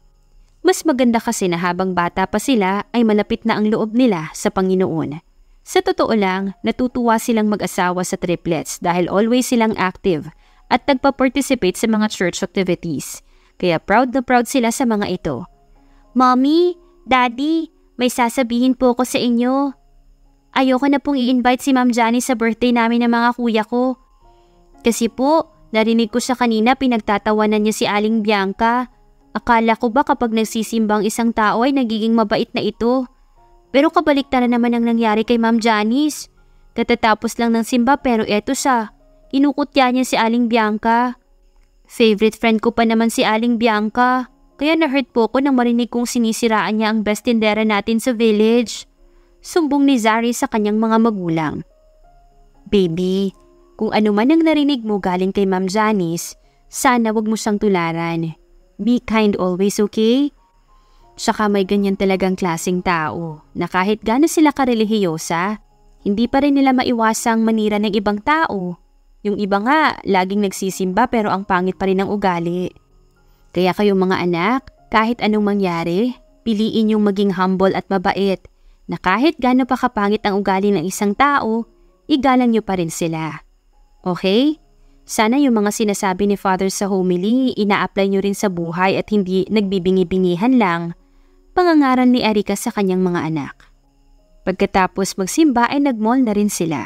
Mas maganda kasi na habang bata pa sila ay malapit na ang loob nila sa Panginoon. Sa totoo lang, natutuwa silang mag-asawa sa triplets dahil always silang active at nagpa-participate sa mga church activities. Kaya proud na proud sila sa mga ito. Mommy, Daddy, may sasabihin po ko sa inyo. Ayoko na pong i-invite si Ma'am Janice sa birthday namin ng mga kuya ko. Kasi po, narinig ko siya kanina pinagtatawanan niya si Aling Bianca. Akala ko ba kapag nagsisimbang isang tao ay nagiging mabait na ito? Pero kabaliktaran naman ang nangyari kay Ma'am Janice. Katatapos lang ng simba pero eto siya. Kinukutya niya si Aling Bianca. Favorite friend ko pa naman si Aling Bianca. Kaya na-hurt po ko nang marinig kong sinisiraan niya ang best tindera natin sa village. Sumbong ni Zari sa kanyang mga magulang. Baby, kung ano man ang narinig mo galing kay Ma'am Janice, sana wag mo siyang tularan. Be kind always, okay? Saka may ganyan talagang klaseng tao na kahit gaano sila karelihiyosa, hindi pa rin nila maiwasang manira ng ibang tao. Yung iba nga, laging nagsisimba pero ang pangit pa rin ang ugali. Kaya kayong mga anak, kahit anong mangyari, piliin yung maging humble at mabait na kahit gaano pa kapangit ang ugali ng isang tao, igalang nyo pa rin sila. Okay? Sana yung mga sinasabi ni Father sa homily, ina-apply nyo rin sa buhay at hindi nagbibingi-bingihan lang. Pangangaral ni Erica sa kanyang mga anak. Pagkatapos magsimba ay nag-mall na rin sila.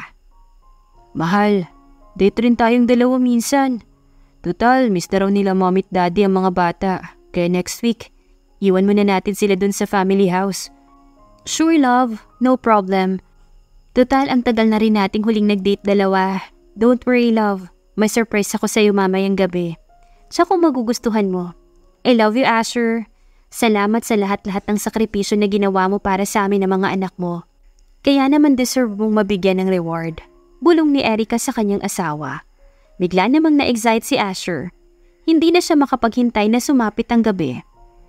Mahal, date rin tayong dalawa minsan. Total, miss na raw nila mommy at daddy ang mga bata. Kaya next week, iwan muna natin sila dun sa family house. Sure love, no problem. Total, ang tagal na rin nating huling nag-date dalawa. Don't worry love, may surprise ako sa'yo mamayang gabi. Tsaka kung magugustuhan mo. I love you Asher. Salamat sa lahat-lahat ng sakripisyo na ginawa mo para sa amin ng mga anak mo. Kaya naman deserve mong mabigyan ng reward. Bulong ni Erica sa kanyang asawa. Bigla namang na-excite si Asher. Hindi na siya makapaghintay na sumapit ang gabi.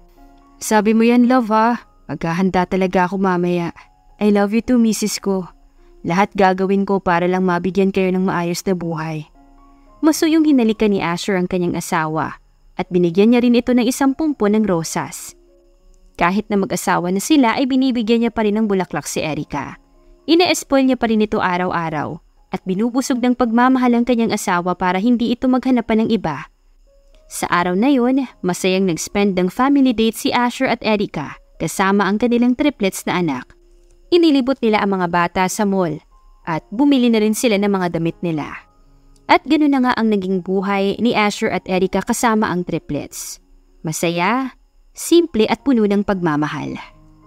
Sabi mo yan love ha, maghahanda talaga ako mamaya. I love you too Missus ko. Lahat gagawin ko para lang mabigyan kayo ng maayos na buhay. Masuyong hinalikan ni Asher ang kanyang asawa at binigyan niya rin ito ng isang pumpo ng rosas. Kahit na mag-asawa na sila ay binibigyan niya pa rin ng bulaklak si Erica. Ina-spoil niya pa rin ito araw-araw. At binubusog ng pagmamahal ang kanyang asawa para hindi ito maghanapan ng iba. Sa araw na yun, masayang nag-spend ng family date si Asher at Erica kasama ang kanilang triplets na anak. Inilibot nila ang mga bata sa mall at bumili na rin sila ng mga damit nila. At ganoon na nga ang naging buhay ni Asher at Erica kasama ang triplets. Masaya, simple at puno ng pagmamahal.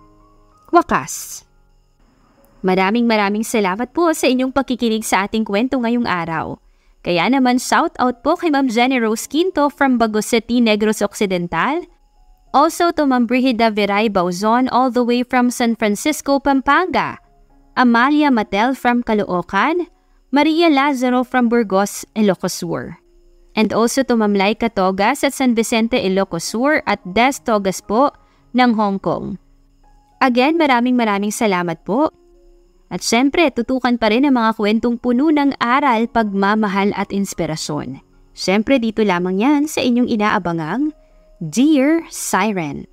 Wakas. Maraming maraming salamat po sa inyong pakikinig sa ating kwento ngayong araw. Kaya naman shout out po kay Ma'am Jenny Rose Quinto from Bagos City, Negros Occidental. Also to Ma'am Brigida Veray Bauzon all the way from San Francisco, Pampanga. Amalia Matel from Caloocan. Maria Lazaro from Burgos, Ilocos Sur. And also to Ma'am Laika Togas at San Vicente, Ilocos Sur at Des Togas po ng Hong Kong. Again, maraming maraming salamat po. At syempre, tutukan pa rin ang mga kwentong puno ng aral, pagmamahal at inspirasyon. Syempre, dito lamang yan sa inyong inaabangang Dear Siren.